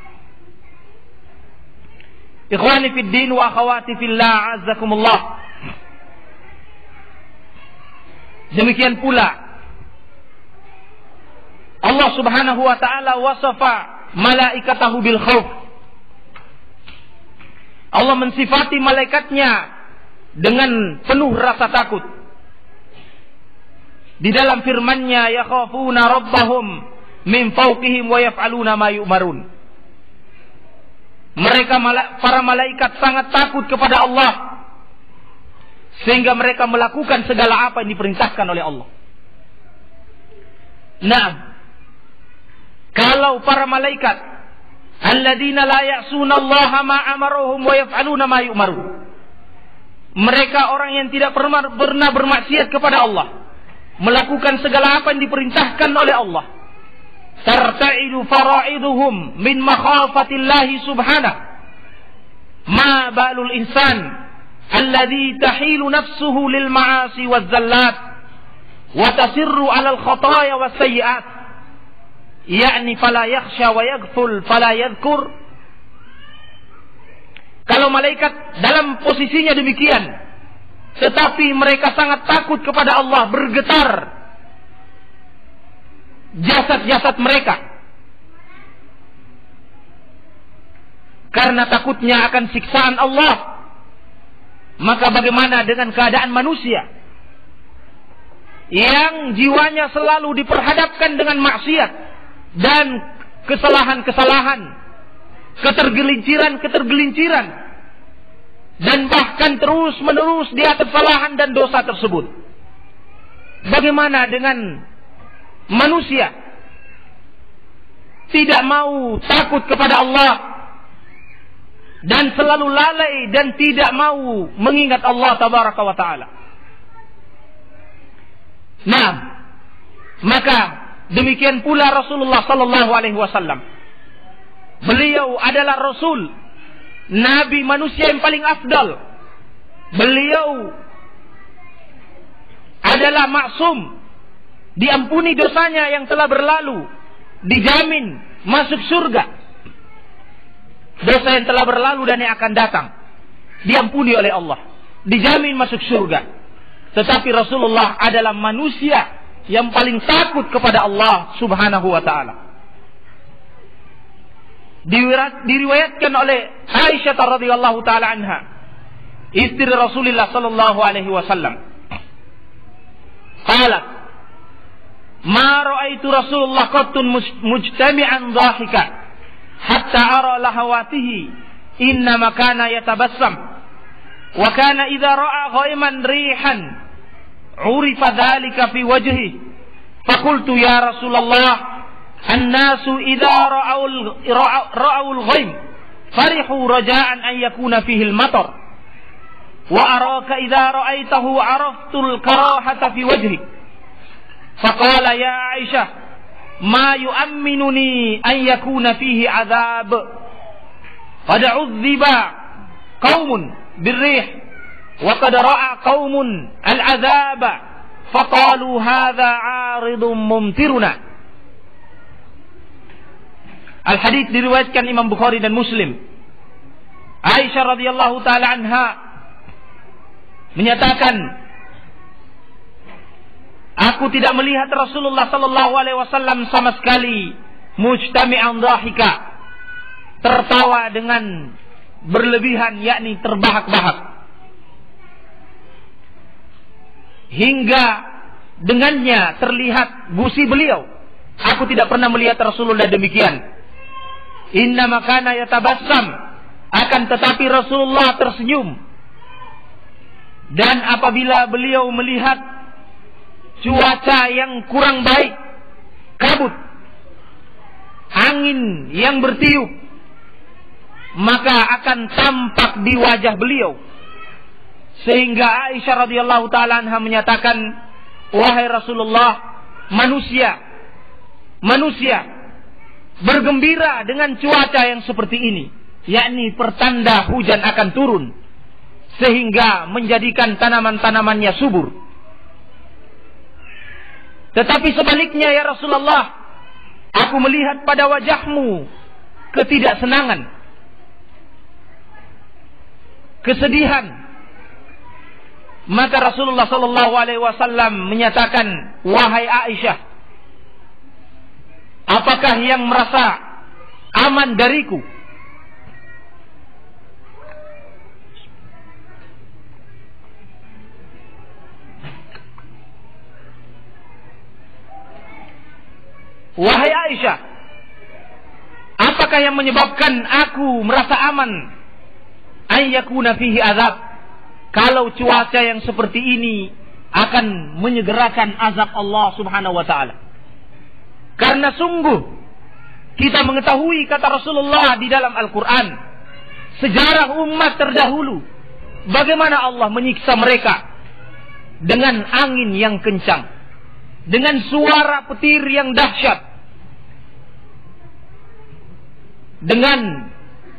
Ikhwani fid din wa akhawati fillah, azzakumullah. Demikian pula Allah subhanahu wa ta'ala wasafa malaikatahu bil khauf. Allah mensifati malaikatnya dengan penuh rasa takut. Di dalam firman-Nya, yakhafuna rabbahum min fawqihim wa yaf'aluna ma yu'marun. para malaikat sangat takut kepada Allah, sehingga mereka melakukan segala apa yang diperintahkan oleh Allah. Nah, kalau para malaikat alladzina la ya'suna Allah ma amaruhum wa yaf'aluna ma yu'maru, mereka orang yang tidak pernah bermaksiat kepada Allah, melakukan segala apa yang diperintahkan oleh Allah. Tarta'idu fara'iduhum min makhafatillahi subhanahu. Ma balul insan alladhi tahilu nafsuhu lil ma'asi waz zallat wa tasirru 'ala al khataya was sayyi'at. Yakni fala yakhsha wa yaghful fala yadhkur. Kalau malaikat dalam posisinya demikian, tetapi mereka sangat takut kepada Allah, bergetar jasad-jasad mereka karena takutnya akan siksaan Allah. Maka bagaimana dengan keadaan manusia yang jiwanya selalu diperhadapkan dengan maksiat dan kesalahan-kesalahan, ketergelinciran, dan bahkan terus-menerus di atas kesalahan dan dosa tersebut? Bagaimana dengan manusia tidak mau takut kepada Allah dan selalu lalai dan tidak mau mengingat Allah tabaraka wa taala? Nah, maka demikian pula Rasulullah sallallahu alaihi wasallam. Beliau adalah Rasul, Nabi manusia yang paling afdal. Beliau adalah maksum, diampuni dosanya yang telah berlalu, dijamin masuk surga. Dosa yang telah berlalu dan yang akan datang diampuni oleh Allah, dijamin masuk surga. Tetapi Rasulullah adalah manusia yang paling takut kepada Allah subhanahu wa ta'ala. Diriwayatkan oleh Aisyah radhiyallahu ta'ala anha, istri Rasulullah sallallahu alaihi wasallam, qalat, ma ra'aitu Rasulullah qattun mujtami'an dhahika hatta ara lahawatihi innama kana yatabassam wa kana idza ra'a ghaiman rihan urifa dhalika fi wajhihi faqultu ya Rasulullah an-nasu idza ra'au al-ghaim farihu raja'an an yakuna fihi al-matar wa araka idza ra'aitahu araftu al-karahata fi wajhihi. Faqala ya Aisyah ma yu'amminuni an yakuna fihi adhab qad 'udhiba qaumun birrih wa qad ra'a qaumun al-'adhaba faqalu hadha 'aridun mumtiruna. Al-hadits diriwayatkan Imam Bukhari dan Muslim. Aisyah radhiyallahu taala anha menyatakan, aku tidak melihat Rasulullah sallallahu alaihi wasallam sama sekali mujtami'an dhahika, tertawa dengan berlebihan, yakni terbahak-bahak, hingga dengannya terlihat gusi beliau. Aku tidak pernah melihat Rasulullah demikian. Inna makana yatabassam, akan tetapi Rasulullah tersenyum. Dan apabila beliau melihat cuaca yang kurang baik, kabut, angin yang bertiup, maka akan tampak di wajah beliau. Sehingga Aisyah radhiyallahu taala anha menyatakan, wahai Rasulullah, manusia bergembira dengan cuaca yang seperti ini, yakni pertanda hujan akan turun, sehingga menjadikan tanaman-tanamannya subur. Tetapi sebaliknya ya Rasulullah, aku melihat pada wajahmu ketidaksenangan, kesedihan. Maka Rasulullah sallallahu alaihi wasallam menyatakan, wahai Aisyah, apakah yang merasa aman dariku? Wahai Aisyah, apa apakah yang menyebabkan aku merasa aman? Ayyakuna fihi azab. Kalau cuaca yang seperti ini akan menyegerakan azab Allah Subhanahu wa taala. Karena sungguh kita mengetahui kata Rasulullah di dalam Al-Quran, sejarah umat terdahulu, bagaimana Allah menyiksa mereka dengan angin yang kencang, dengan suara petir yang dahsyat, dengan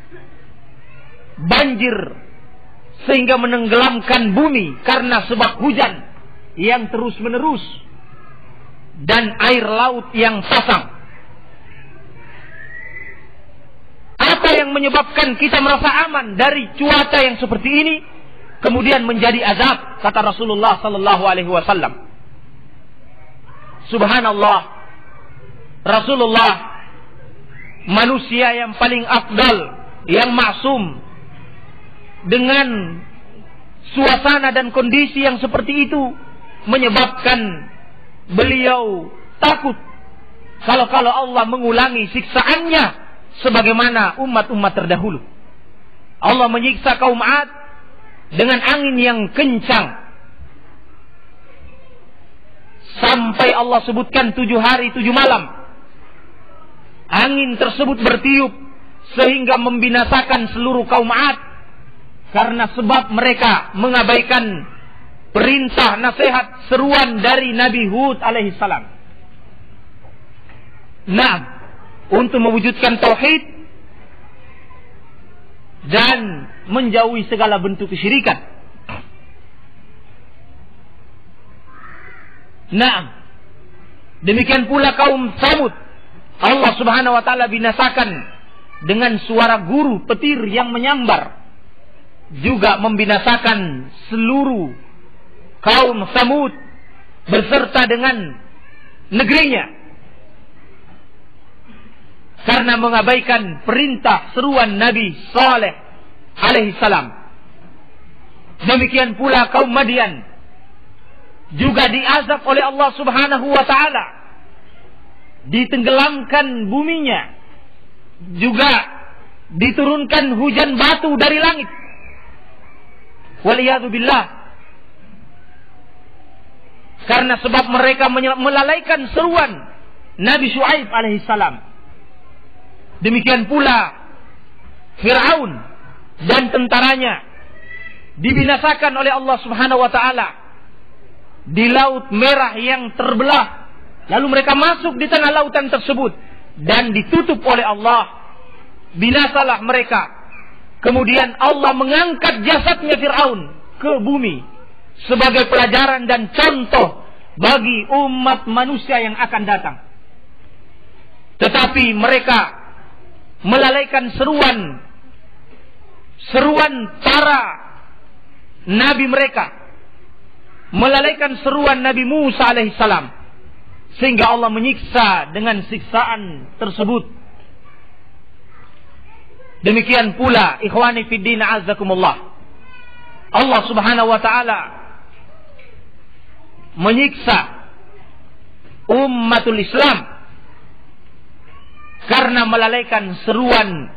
banjir sehingga menenggelamkan bumi karena sebab hujan yang terus-menerus dan air laut yang pasang. Apa yang menyebabkan kita merasa aman dari cuaca yang seperti ini kemudian menjadi azab, kata Rasulullah sallallahu alaihi wasallam. Subhanallah, Rasulullah manusia yang paling afdal, yang maksum, dengan suasana dan kondisi yang seperti itu menyebabkan beliau takut kalau Allah mengulangi siksaannya sebagaimana umat-umat terdahulu. Allah menyiksa kaum 'Ad dengan angin yang kencang sampai Allah sebutkan 7 hari 7 malam. Angin tersebut bertiup sehingga membinasakan seluruh kaum 'Ad karena sebab mereka mengabaikan perintah, nasihat, seruan dari Nabi Hud alaihi salam. Nah, untuk mewujudkan tauhid dan menjauhi segala bentuk kesyirikan. Nah, demikian pula kaum Samud, Allah Subhanahu wa taala binasakan dengan suara guru petir yang menyambar, juga membinasakan seluruh kaum Samud beserta dengan negerinya karena mengabaikan perintah seruan Nabi Saleh alaihi salam. Demikian pula kaum Madian juga diazab oleh Allah Subhanahu wa taala, ditenggelamkan buminya, juga diturunkan hujan batu dari langit. Waliyadu billah. Karena sebab mereka melalaikan seruan Nabi Syuaib alaihi salam. Demikian pula Fir'aun dan tentaranya dibinasakan oleh Allah Subhanahu wa taala di Laut Merah yang terbelah. Lalu mereka masuk di tengah lautan tersebut dan ditutup oleh Allah. Binasalah mereka. Kemudian Allah mengangkat jasadnya Fir'aun ke bumi sebagai pelajaran dan contoh bagi umat manusia yang akan datang. Tetapi mereka melalaikan seruan para nabi mereka, melalaikan seruan Nabi Musa alaihissalam, sehingga Allah menyiksa dengan siksaan tersebut. Demikian pula ikhwani fiddin azzakumullah, Allah Subhanahu wa taala menyiksa ummatul Islam karena melalaikan seruan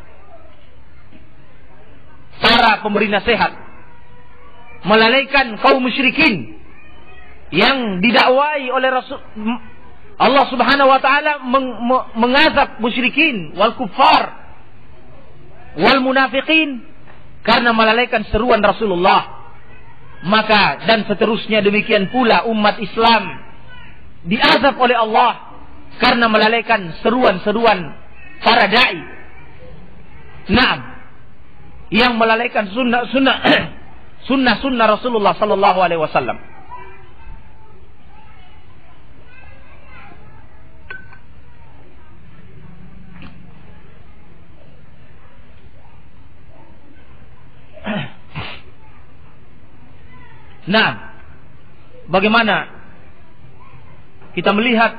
para pemberi nasihat, melalaikan kaum musyrikin yang didakwai oleh Rasul. Allah Subhanahu wa taala mengazab musyrikin wal kuffar wal munafiqin karena melalaikan seruan Rasulullah. Maka dan seterusnya demikian pula umat Islam diazab oleh Allah karena melalaikan seruan-seruan para dai. Naam, yang melalaikan sunnah Rasulullah sallallahu alaihi wasallam. Nah, bagaimana kita melihat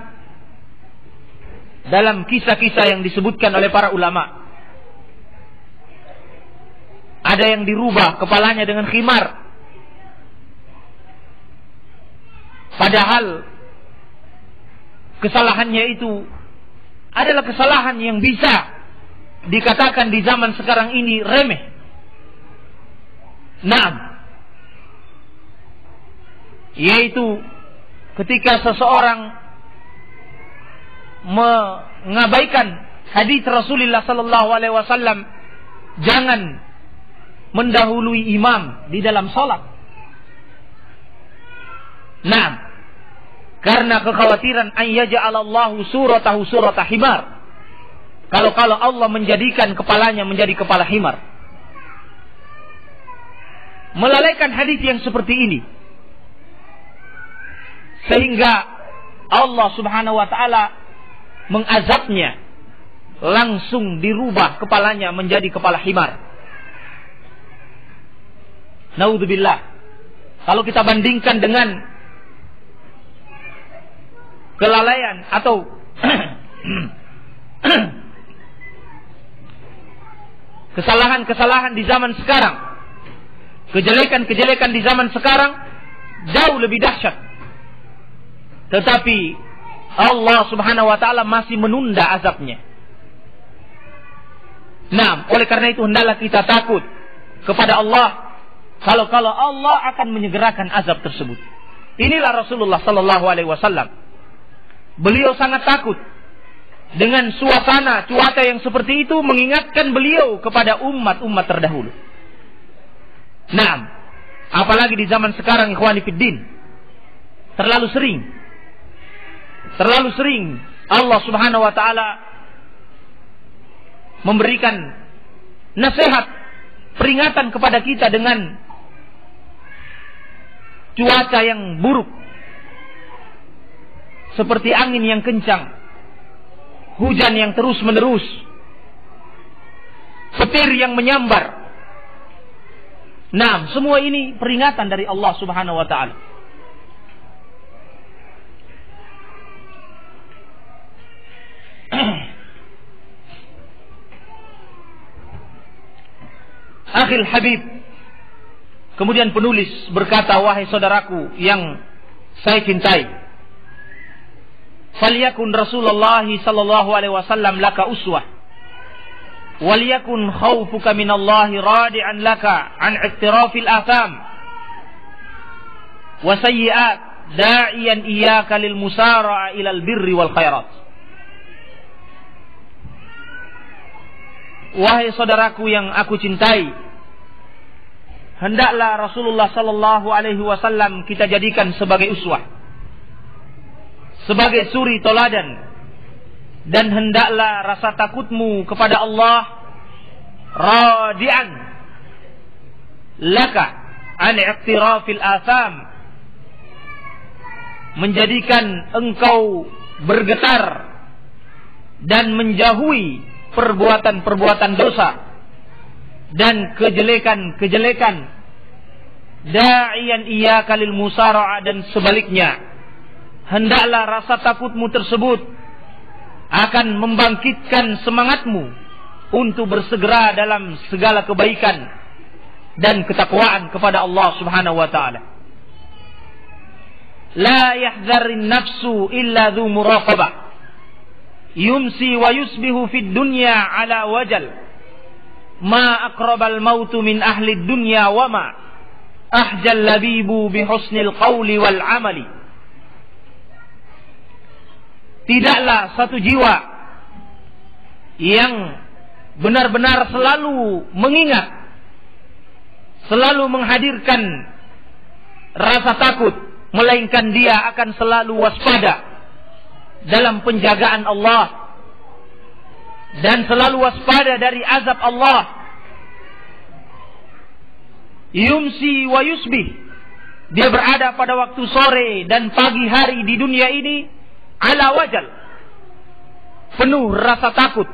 dalam kisah-kisah yang disebutkan oleh para ulama, ada yang dirubah kepalanya dengan khimar, padahal kesalahannya itu adalah kesalahan yang bisa dikatakan di zaman sekarang ini remeh. Naam. Yaitu ketika seseorang mengabaikan hadis Rasulullah sallallahu alaihi wasallam, jangan mendahului imam di dalam salat. Naam. Karena kekhawatiran an yaj'alallahu suratahu surata himar. Kalau Allah menjadikan kepalanya menjadi kepala himar. Melalaikan hadis yang seperti ini. Sehingga Allah Subhanahu wa taala mengazabnya, langsung dirubah kepalanya menjadi kepala himar. Naudzubillah. Kalau kita bandingkan dengan kelalaian atau kesalahan-kesalahan di zaman sekarang, kejelekan-kejelekan di zaman sekarang jauh lebih dahsyat. Tetapi Allah Subhanahu wa taala masih menunda azabnya. Nah, oleh karena itu hendaklah kita takut kepada Allah kalau Allah akan menyegerakan azab tersebut. Inilah Rasulullah sallallahu alaihi wasallam. Beliau sangat takut dengan suasana cuaca yang seperti itu, mengingatkan beliau kepada umat-umat terdahulu. Nah, apalagi di zaman sekarang, ikhwani fiddin, terlalu sering Allah Subhanahu wa taala memberikan nasihat, peringatan kepada kita dengan cuaca yang buruk, seperti angin yang kencang, hujan yang terus-menerus, petir yang menyambar. Nah, semua ini peringatan dari Allah Subhanahu wa taala. Akhil Habib, kemudian penulis berkata, wahai saudaraku yang saya cintai, falyakun Rasulullah sallallahu alaihi wasallam laka uswah, waliyakun khawfuka minallahi radi'an laka an iktirafil atham wa sayyi'at da'iyan iyyaka lil musara'a ilal birri wal khairat. Wahai saudaraku yang aku cintai, hendaklah Rasulullah sallallahu alaihi wasallam kita jadikan sebagai uswah, sebagai suri toladan, dan hendaklah rasa takutmu kepada Allah radi'an laka an iktirafil atham, menjadikan engkau bergetar dan menjauhi perbuatan-perbuatan dosa dan kejelekan-kejelekan, da'iyan iyyaka lil musara'a, dan sebaliknya hendaklah rasa takutmu tersebut akan membangkitkan semangatmu untuk bersegera dalam segala kebaikan dan ketakwaan kepada Allah Subhanahu wa taala. La yahdharin nafsu illa dzu muraqabah, yumsi wa yusbihu fid dunya ala wajal, ma aqrabal mautu min ahli dunya wa ma ahjal labibu bi husnil qawli wal amali. Tidaklah satu jiwa yang benar-benar selalu mengingat, selalu menghadirkan rasa takut, melainkan dia akan selalu waspada dalam penjagaan Allah dan selalu waspada dari azab Allah. Yumsi wa yusbih, dia berada pada waktu sore dan pagi hari di dunia ini ala wajal, penuh rasa takut.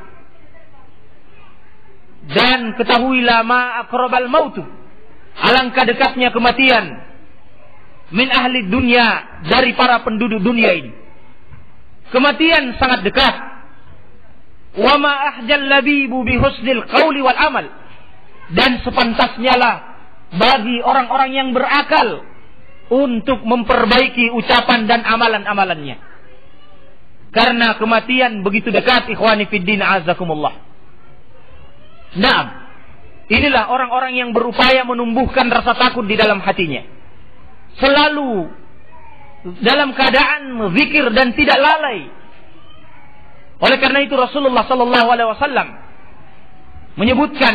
Dan ketahuilah ma aqrabal mautu, alangkah dekatnya kematian, min ahli dunia, dari para penduduk dunia ini. Kematian sangat dekat. Wa ma ahjal labibu bi husnil qawli wal amal, dan sepantasnya lah bagi orang-orang yang berakal untuk memperbaiki ucapan dan amalan-amalannya. Karena kematian begitu dekat, ikhwani fiddin azakumullah. Nah, inilah orang-orang yang berupaya menumbuhkan rasa takut di dalam hatinya. Selalu dalam keadaan zikir dan tidak lalai. Oleh karena itu Rasulullah sallallahu alaihi wasallam menyebutkan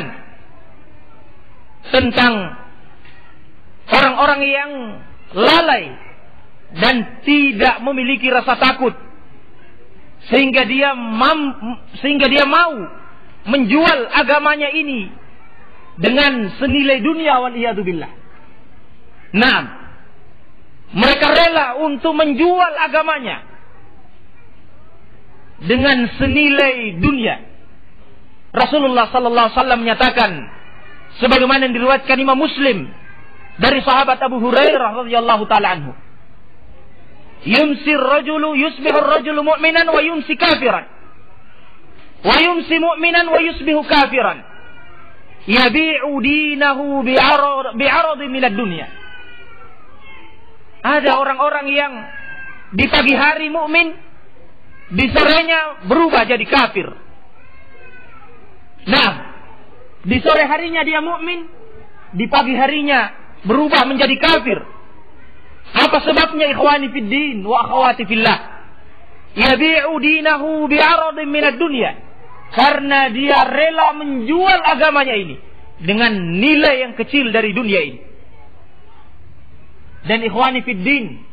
tentang orang-orang yang lalai dan tidak memiliki rasa takut sehingga dia mau menjual agamanya ini dengan senilai dunia, wal iyadu billah. Nah, mereka rela untuk menjual agamanya dengan senilai dunia. Rasulullah sallallahu alaihi wasallam menyatakan sebagaimana yang diriwayatkan Imam Muslim dari sahabat Abu Hurairah radhiyallahu taala anhu, yusbihu ar-rajulu mu'minan wa yumsi kafiran wa yumsi mu'minan wa yusbihu kafiran yabi'u dinahu bi'aradin minad dunya. Ada orang-orang yang di pagi hari mukmin, di sorenya berubah jadi kafir. Nah, di sore harinya dia mukmin, di pagi harinya berubah menjadi kafir. Apa sebabnya, ikhwani fid din wa akhwati fillah? Yabi'u dinahu bi'aradin minad dunya. Karena dia rela menjual agamanya ini dengan nilai yang kecil dari dunia ini. Dan ikhwani fid din,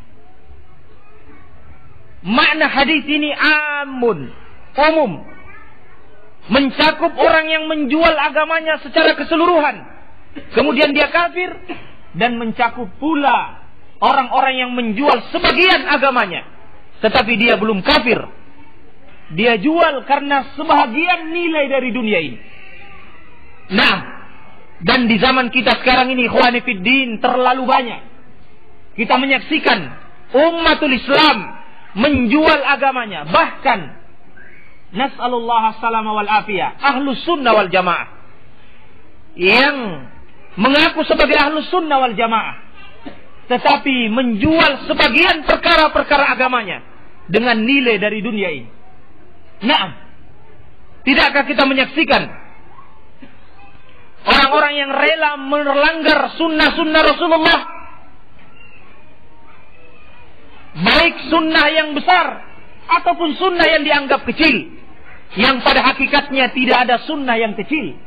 makna hadis ini umum, mencakup orang yang menjual agamanya secara keseluruhan, kemudian dia kafir, dan mencakup pula orang-orang yang menjual sebagian agamanya, tetapi dia belum kafir. Dia jual karena sebahagian nilai dari dunia ini. Nah, dan di zaman kita sekarang ini, ikhwani fid din, terlalu banyak kita menyaksikan ummatul Islam menjual agamanya. Bahkan nas'alullah as-salama wal afiyah, ahlus sunnah wal jamaah yang mengaku sebagai ahlus sunnah wal jamaah, tetapi menjual sebagian perkara-perkara agamanya dengan nilai dari dunia ini. Nah, tidakkah kita menyaksikan orang-orang yang rela melanggar sunnah-sunnah Rasulullah, baik sunnah yang besar ataupun sunnah yang dianggap kecil, yang pada hakikatnya tidak ada sunnah yang kecil,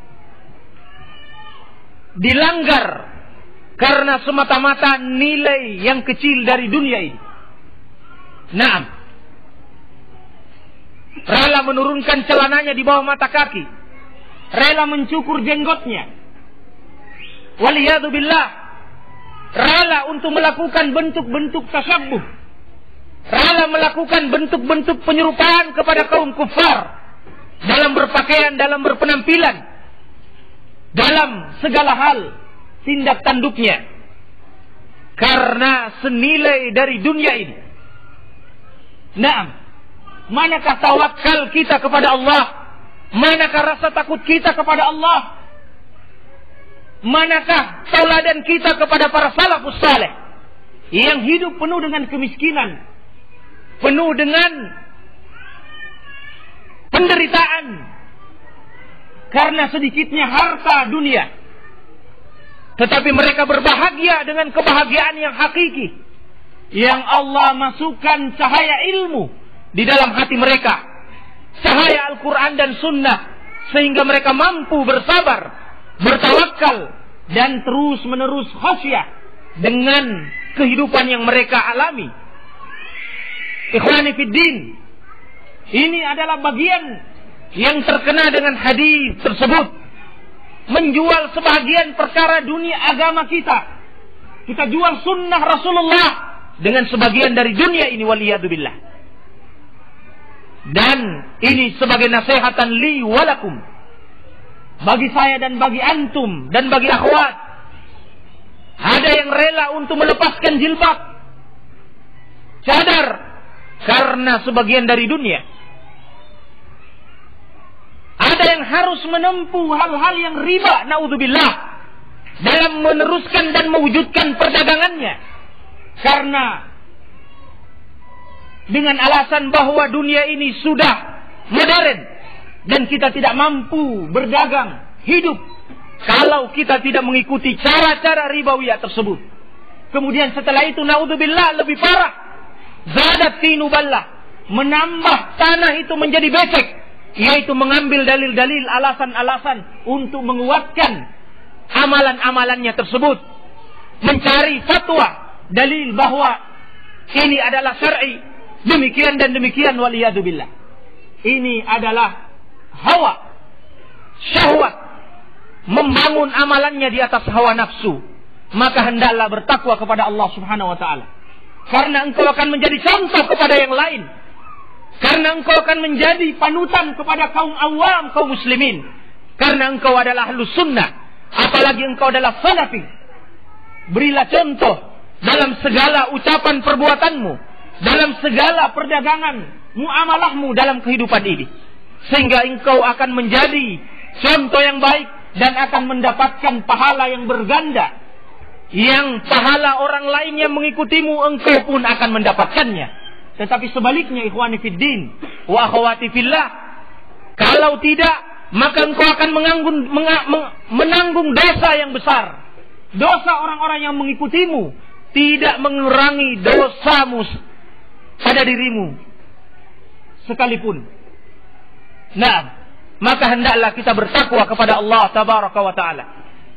dilanggar karena semata-mata nilai yang kecil dari dunia ini. Nah, rela menurunkan celananya di bawah mata kaki, rela mencukur jenggotnya, waliyadu billah, rela untuk melakukan bentuk-bentuk tasabbuh, rela melakukan bentuk-bentuk penyerupaan kepada kaum kufar dalam berpakaian, dalam berpenampilan, dalam segala hal tindak tanduknya, karena senilai dari dunia ini. Nah, manakah tawakal kita kepada Allah? Manakah rasa takut kita kepada Allah? Manakah tauladan kita kepada para salafus saleh yang hidup penuh dengan kemiskinan, penuh dengan penderitaan karena sedikitnya harta dunia, tetapi mereka berbahagia dengan kebahagiaan yang hakiki, yang Allah masukkan cahaya ilmu di dalam hati mereka, cahaya Al-Quran dan Sunnah, sehingga mereka mampu bersabar, bertawakal, dan terus-menerus khasyah dengan kehidupan yang mereka alami. Ikhwani fiddin, ini adalah bagian yang terkena dengan hadis tersebut, menjual sebagian perkara dunia agama kita. Kita jual sunnah Rasulullah dengan sebagian dari dunia ini, waliyadzubillah. Dan ini sebagai nasihatan li walakum, bagi saya dan bagi antum dan bagi akhwat. Ada yang rela untuk melepaskan jilbab, cadar, karena sebagian dari dunia. Ada yang harus menempuh hal-hal yang riba, naudzubillah, dalam meneruskan dan mewujudkan perdagangannya, karena dengan alasan bahwa dunia ini sudah modern dan kita tidak mampu berdagang hidup kalau kita tidak mengikuti cara-cara ribawiyah tersebut. Kemudian setelah itu naudzubillah lebih parah, zadat tinuballah, menambah tanah itu menjadi becek, yaitu mengambil dalil-dalil, alasan-alasan untuk menguatkan amalan-amalannya tersebut, mencari fatwa dalil bahwa ini adalah syar'i, demikian dan demikian, waliyadzubillah. Ini adalah hawa, syahwat, membangun amalannya di atas hawa nafsu. Maka hendaklah bertakwa kepada Allah Subhanahu wa taala, karena engkau akan menjadi contoh kepada yang lain, karena engkau akan menjadi panutan kepada kaum awam, kaum muslimin, karena engkau adalah ahlus sunnah, apalagi engkau adalah salafi. Berilah contoh dalam segala ucapan perbuatanmu, dalam segala perdagangan, muamalahmu dalam kehidupan ini, sehingga engkau akan menjadi contoh yang baik dan akan mendapatkan pahala yang berganda. Yang pahala orang lain yang mengikutimu, engkau pun akan mendapatkannya. Tetapi sebaliknya, ikhwani fiddin wa akhwati fillah, kalau tidak, maka engkau akan menanggung dosa yang besar. Dosa orang-orang yang mengikutimu tidak mengurangi dosamu pada dirimu sekalipun. Nah, maka hendaklah kita bertakwa kepada Allah tabaraka wa ta'ala.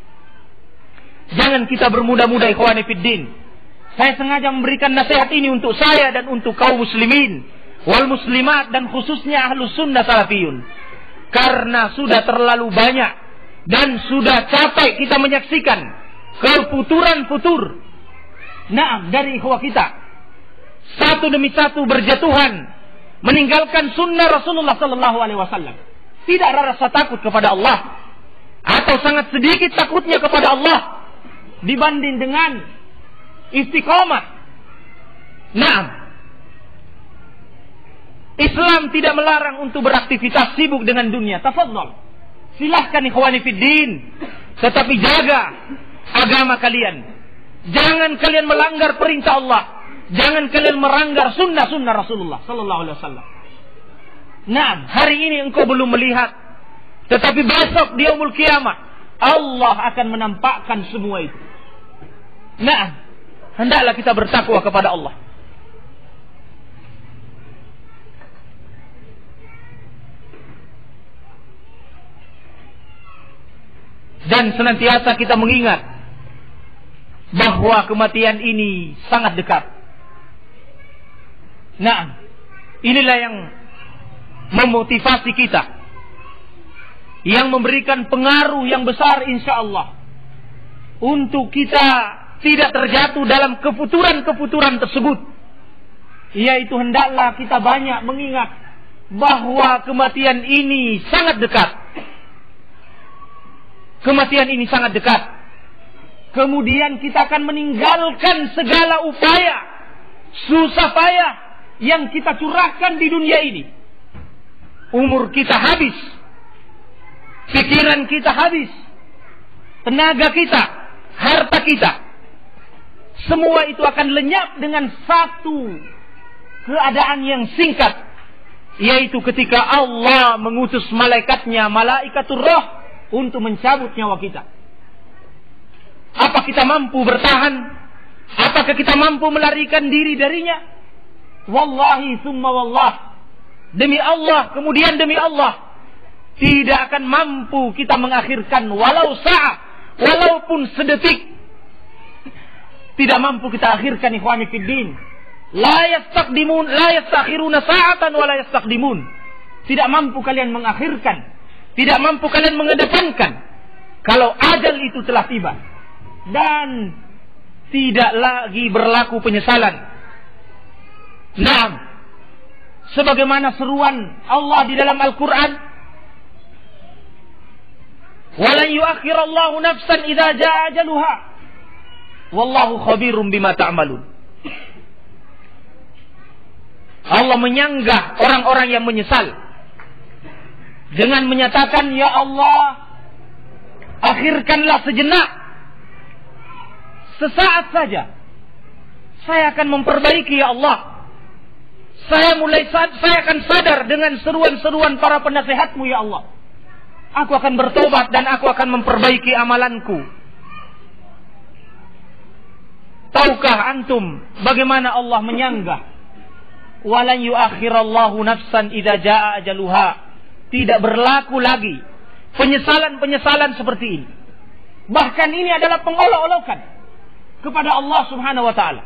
Jangan kita bermudah-mudah, ikhwani fiddin. Saya sengaja memberikan nasihat ini untuk saya dan untuk kaum muslimin wal muslimat, dan khususnya ahlus sunnah salafiyun, karena sudah terlalu banyak dan sudah capek kita menyaksikan kefuturan-futur dari ikhwah kita, satu demi satu berjatuhan meninggalkan sunnah Rasulullah sallallahu alaihi wasallam. Tidak ada rasa takut kepada Allah, atau sangat sedikit takutnya kepada Allah dibanding dengan istiqomah. Islam tidak melarang untuk beraktivitas sibuk dengan dunia. Tafadhol, silahkan ikhwani fiddin, tetapi jaga agama kalian. Jangan kalian melanggar perintah Allah, jangan kalian melanggar sunnah-sunnah Rasulullah sallallahu alaihi wasallam. Hari ini engkau belum melihat, tetapi besok di yaumul kiamah Allah akan menampakkan semua itu. Hendaklah kita bertakwa kepada Allah. Dan senantiasa kita mengingat bahwa kematian ini sangat dekat. Inilah yang memotivasi kita, yang memberikan pengaruh yang besar insyaallah untuk kita tidak terjatuh dalam kefuturan-kefuturan tersebut. Yaitu hendaklah kita banyak mengingat bahwa kematian ini sangat dekat. Kematian ini sangat dekat. Kemudian kita akan meninggalkan segala upaya, susah payah yang kita curahkan di dunia ini. Umur kita habis, pikiran kita habis, tenaga kita, harta kita, semua itu akan lenyap dengan satu keadaan yang singkat, yaitu ketika Allah mengutus malaikatnya, malaikatur roh, untuk mencabut nyawa kita. Apa kita mampu bertahan? Apakah kita mampu melarikan diri darinya? Wallahi summa wallah, demi Allah kemudian demi Allah, tidak akan mampu kita mengakhirkan walau sa'ah, walaupun sedetik. Tidak mampu kita akhirkan, ikhwani fiddin. La yastakhiruna sa'atan wa la yastaqdimun. Tidak mampu kalian mengakhirkan, tidak mampu kalian mengedepankan kalau ajal itu telah tiba, dan tidak lagi berlaku penyesalan. Sebagaimana seruan Allah di dalam Al-Quran, walan yuakhirallahu nafsan idza jaa ajaluha wallahu khabirum bima ta'malun. Allah menyanggah orang-orang yang menyesal dengan menyatakan, ya Allah, akhirkanlah sejenak, sesaat saja, saya akan memperbaiki, ya Allah. Saya akan sadar dengan seruan-seruan para penasehatmu, ya Allah. Aku akan bertobat dan aku akan memperbaiki amalanku. Tahukah antum bagaimana Allah menyanggah? Walan yuakhirallahu nafsan idza jaa ajaluha. Tidak berlaku lagi penyesalan-penyesalan seperti ini. Bahkan ini adalah pengolok-olokan kepada Allah Subhanahu wa taala.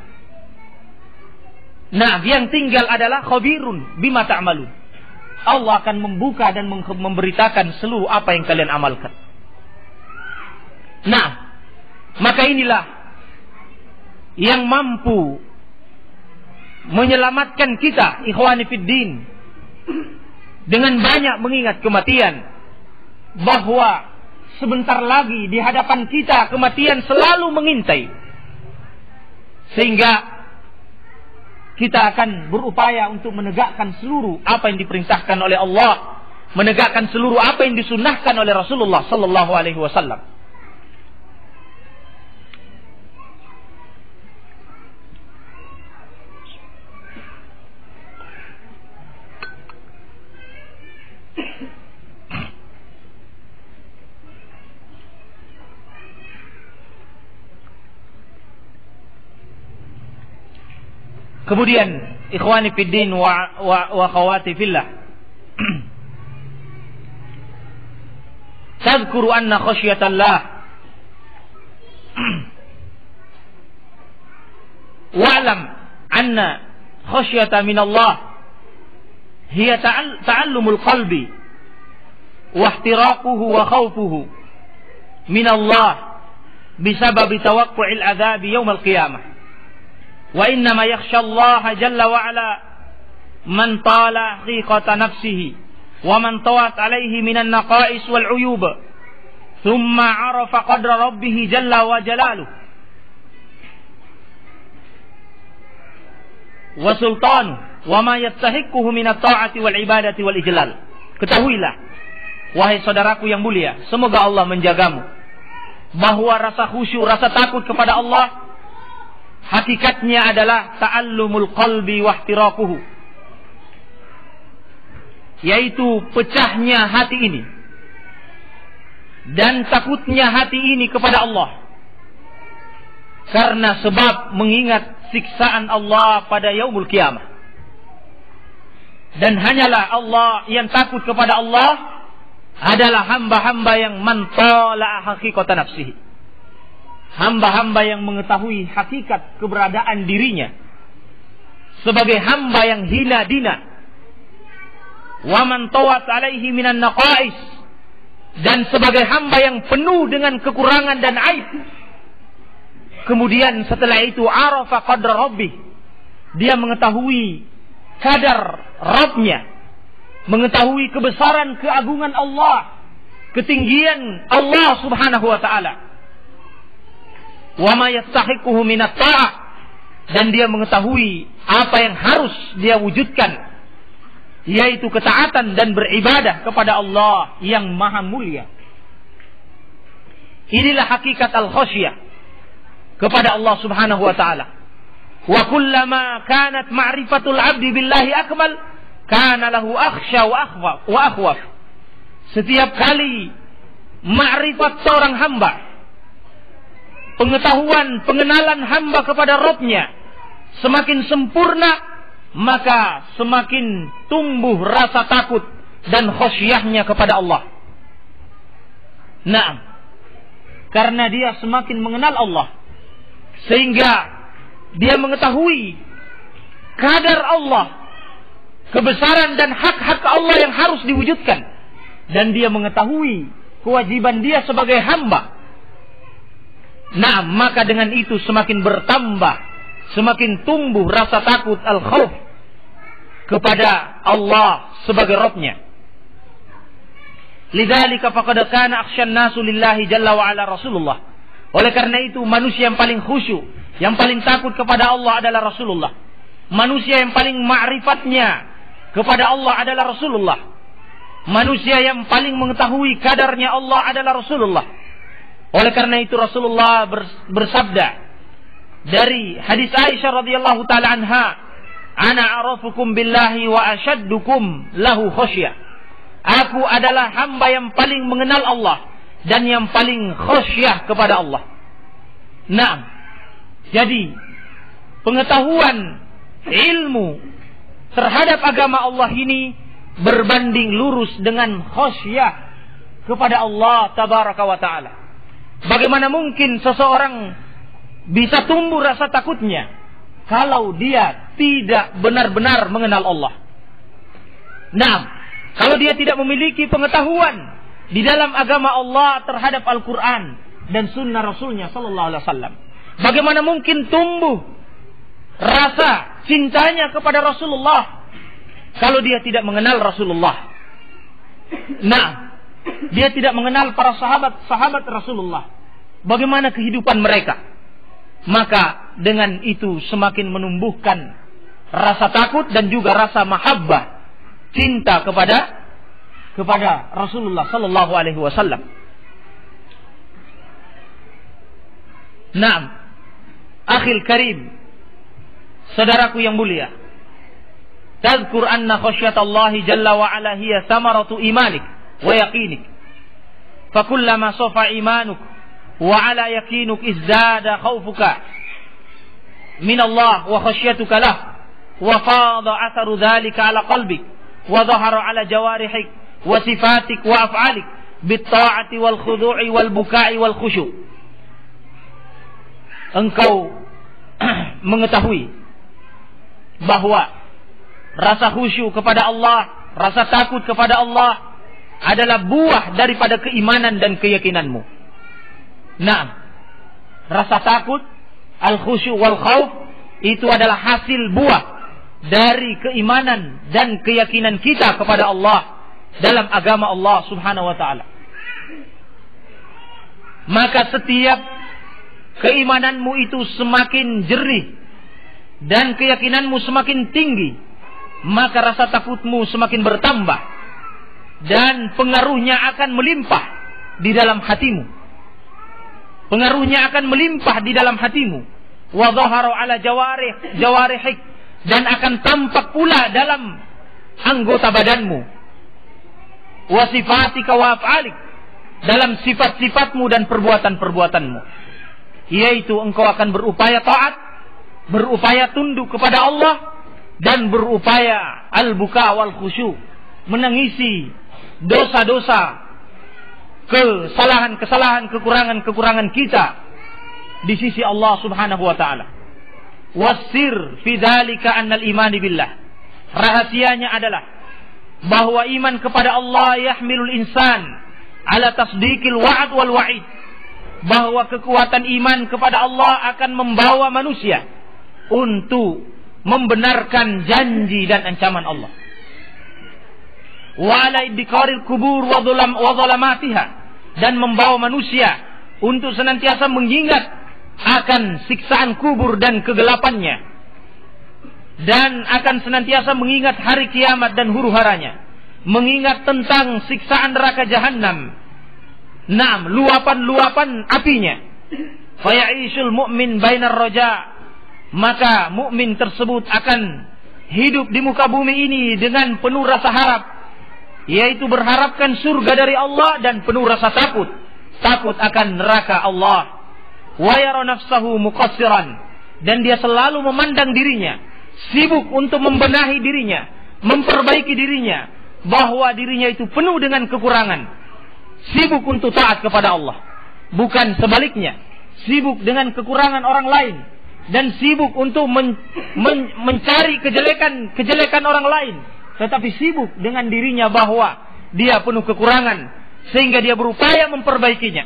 Nah, yang tinggal adalah khabirun bima ta'malun. Allah akan membuka dan memberitakan seluruh apa yang kalian amalkan. Nah, maka inilah yang mampu menyelamatkan kita, ikhwani fiddin, dengan banyak mengingat kematian. Bahwa sebentar lagi di hadapan kita kematian selalu mengintai. Sehingga kita akan berupaya untuk menegakkan seluruh apa yang diperintahkan oleh Allah, menegakkan seluruh apa yang disunnahkan oleh Rasulullah sallallahu alaihi wasallam. Kemudian ikhwani fiddin wa khawati fillah, tadhkuru anna khasyatallah wa'lam anna khasyata minallah hiya ta'allumul qalbi wa ihtiraquhu wa khawfuhu minallah bisababi tawaqqu'il adzabi yaumal qiyamah. Wa innama yakhshallaha jalla wa ala man tala haqiqata nafsihi wa man tawat alaihi minan naqais wal uyub thumma arafa qadra rabbih jalla wa jalaluh wa sultanu wa ma yastahiquhu minat ta'ati wal ibadati wal ijlal. Ketahuilah wahai saudaraku yang mulia, semoga Allah menjagamu, bahwa rasa khusyuk, rasa takut kepada Allah hakikatnya adalah ta'allumul qalbi wa ihtiraquhu, yaitu pecahnya hati ini dan takutnya hati ini kepada Allah karena sebab mengingat siksaan Allah pada yaumul qiyamah. Dan hanyalah Allah yang takut kepada Allah adalah hamba-hamba yang mantala haqiqatan nafsihi, hamba-hamba yang mengetahui hakikat keberadaan dirinya sebagai hamba yang hina dina. Wa man tawat alaihi minan naqais, dan sebagai hamba yang penuh dengan kekurangan dan aib. Kemudian setelah itu arafa qadra rabbih, dia mengetahui kadar Rabbnya, mengetahui kebesaran keagungan Allah, ketinggian Allah Subhanahu wa taala. Wa ma yastahiquhu minat ta'ah, dan dia mengetahui apa yang harus dia wujudkan, yaitu ketaatan dan beribadah kepada Allah yang maha mulia. Inilah hakikat al-khasyah kepada Allah Subhanahu wa taala. Wa kullama kanat ma'rifatul 'abdi billahi akmal kana lahu akhsha wa akhwaf. Setiap kali ma'rifat seorang hamba, pengetahuan, pengenalan hamba kepada Rabbnya semakin sempurna, maka semakin tumbuh rasa takut dan khasyahnya kepada Allah. Naam, karena dia semakin mengenal Allah, sehingga dia mengetahui kadar Allah, kebesaran dan hak-hak Allah yang harus diwujudkan, dan dia mengetahui kewajiban dia sebagai hamba. Nah, maka dengan itu semakin bertambah, semakin tumbuh rasa takut al-khauf kepada Allah sebagai Rabbnya. Lidzalika faqad kana akhsyan nasu lillahi jalla wa ala Rasulullah. Oleh karena itu manusia yang paling khusyuk, yang paling takut kepada Allah adalah Rasulullah. Manusia yang paling ma'rifatnya kepada Allah adalah Rasulullah. Manusia yang paling mengetahui kadarnya Allah adalah Rasulullah. Oleh karena itu Rasulullah bersabda dari hadis Aisyah radhiyallahu taala anha, "Ana a'rafukum billahi wa ashaddukum lahu khasyah." Aku Aku adalah hamba yang paling mengenal Allah dan yang paling khasyah kepada Allah. Nah, jadi pengetahuan ilmu terhadap agama Allah ini berbanding lurus dengan khasyah kepada Allah tabaraka wa ta'ala. Bagaimana mungkin seseorang bisa tumbuh rasa takutnya kalau dia tidak benar-benar mengenal Allah? Nah, kalau dia tidak memiliki pengetahuan di dalam agama Allah terhadap Al-Quran dan sunnah Rasulnya sallallahu alaihi wasallam, bagaimana mungkin tumbuh rasa cintanya kepada Rasulullah kalau dia tidak mengenal Rasulullah? Nah, dia tidak mengenal para sahabat Rasulullah, bagaimana kehidupan mereka. Maka dengan itu semakin menumbuhkan rasa takut dan juga rasa mahabbah, cinta kepada Rasulullah sallallahu alaihi wasallam. Naam, akhil karim, saudaraku yang mulia, tadhkur anna khasyatallahi jalla wa ala hiya thamaratu imanik wa yaqinik. Fakullama safa imanuk wa ala yakinuk izdada khawfuka min Allah wa khasyatuka lah wa fadha atharu dhalika ala qalbik wa dhahara ala jawarihik wa sifatik wa af'alik bit ta'ati wal khudu'i wal buka'i wal khusyu'. Engkau mengetahui bahwa rasa khusyuk kepada Allah, rasa takut kepada Allah adalah buah daripada keimanan dan keyakinanmu. Nah, rasa takut, al-khusyuk wal khauf, itu adalah hasil buah dari keimanan dan keyakinan kita kepada Allah dalam agama Allah subhanahu wa ta'ala. Maka setiap keimananmu itu semakin jernih dan keyakinanmu semakin tinggi, maka rasa takutmu semakin bertambah dan pengaruhnya akan melimpah di dalam hatimu. Pengaruhnya akan melimpah di dalam hatimu. Wa dhaharu ala jawarihik, dan akan tampak pula dalam anggota badanmu. Wa sifatika wa af'alik, dalam sifat-sifatmu dan perbuatan-perbuatanmu. Yaitu engkau akan berupaya taat, berupaya tunduk kepada Allah, dan berupaya al-buka wal khusyu', menangisi dosa-dosa, kesalahan-kesalahan, kekurangan-kekurangan kita di sisi Allah subhanahu wa ta'ala. Wasir fi dzalika annal imani billah. Rahasianya adalah bahwa iman kepada Allah yahmilul insan ala tasdiqil wa'd wal wa'id. Bahwa kekuatan iman kepada Allah akan membawa manusia untuk membenarkan janji dan ancaman Allah. Wa ala iddiqaril kubur wa dhalamatiha, dan membawa manusia untuk senantiasa mengingat akan siksaan kubur dan kegelapannya, dan akan senantiasa mengingat hari kiamat dan huru-haranya, mengingat tentang siksaan neraka jahanam, naam, luapan-luapan apinya. Faya'ishul mu'min bainar raja, maka mukmin tersebut akan hidup di muka bumi ini dengan penuh rasa harap, yaitu berharapkan surga dari Allah, dan penuh rasa takut akan neraka Allah. Wa yara nafsahu muqassiran, dan dia selalu memandang dirinya sibuk untuk membenahi dirinya, memperbaiki dirinya, bahwa dirinya itu penuh dengan kekurangan, sibuk untuk taat kepada Allah, bukan sebaliknya, sibuk dengan kekurangan orang lain dan sibuk untuk mencari kejelekan orang lain, tetapi sibuk dengan dirinya bahwa dia penuh kekurangan sehingga dia berupaya memperbaikinya.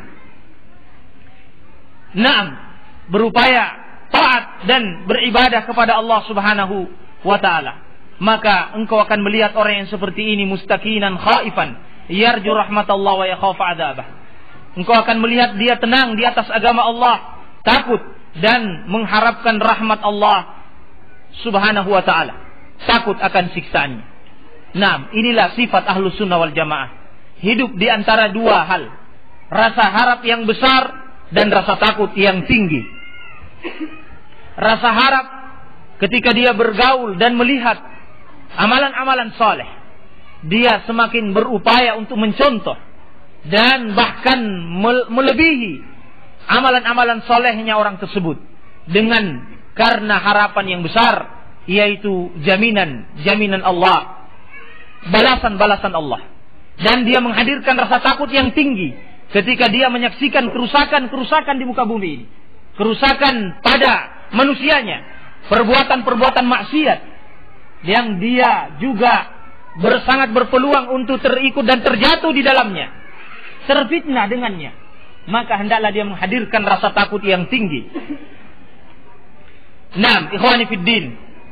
Naam, berupaya taat dan beribadah kepada Allah subhanahu wa ta'ala. Maka engkau akan melihat orang yang seperti ini mustaqinan khaifan yarju rahmatallah wa yakhafu adzabah. Engkau akan melihat dia tenang di atas agama Allah, takut dan mengharapkan rahmat Allah subhanahu wa ta'ala, takut akan siksaannya. Nah, inilah sifat ahlus sunnah wal jamaah, hidup di antara dua hal, rasa harap yang besar dan rasa takut yang tinggi. Rasa harap ketika dia bergaul dan melihat amalan-amalan saleh, dia semakin berupaya untuk mencontoh dan bahkan melebihi amalan-amalan solehnya orang tersebut dengan karena harapan yang besar, yaitu jaminan Allah, balasan Allah. Dan dia menghadirkan rasa takut yang tinggi ketika dia menyaksikan kerusakan di muka bumi ini, kerusakan pada manusianya, perbuatan maksiat yang dia juga sangat berpeluang untuk terikut dan terjatuh di dalamnya, terfitnah dengannya. Maka hendaklah dia menghadirkan rasa takut yang tinggi. Naam, ikhwani fiddin.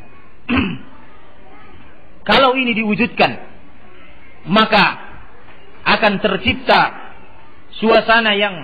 Kalau ini diwujudkan, maka akan tercipta suasana yang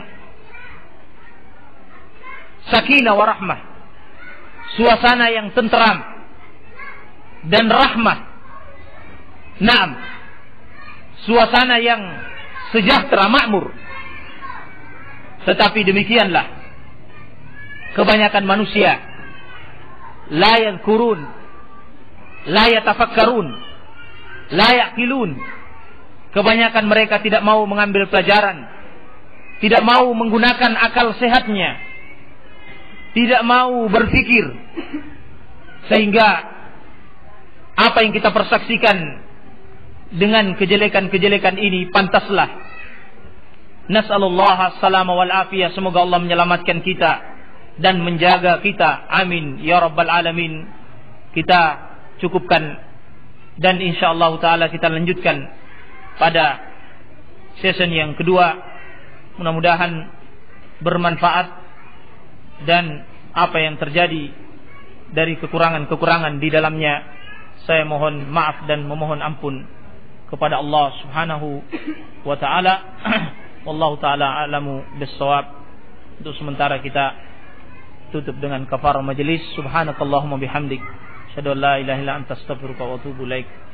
sakinah warahmah, suasana yang tentram dan rahmah. Naam, suasana yang sejahtera, makmur. Tetapi demikianlah kebanyakan manusia la yadhkurun, la yatafakkarun, la yaqilun. Kebanyakan mereka tidak mau mengambil pelajaran, tidak mau menggunakan akal sehatnya, tidak mau berpikir, sehingga apa yang kita persaksikan dengan kejelekan-kejelekan ini pantaslah. Nas'alullah as-salama wal afiyah, semoga Allah menyelamatkan kita dan menjaga kita, amin ya rabbal alamin. Kita cukupkan dan insyaallah taala kita lanjutkan pada season yang kedua. Mudah-mudahan bermanfaat, dan apa yang terjadi dari kekurangan-kekurangan di dalamnya saya mohon maaf dan memohon ampun kepada Allah Subhanahu wa taala. Wallahu taala a'lamu bis-shawab. Untuk sementara kita tutup dengan kafarah majelis. Subhanakallahumma bihamdik, asyhadu an la ilaha illa anta, astaghfiruka wa atubu ilaik.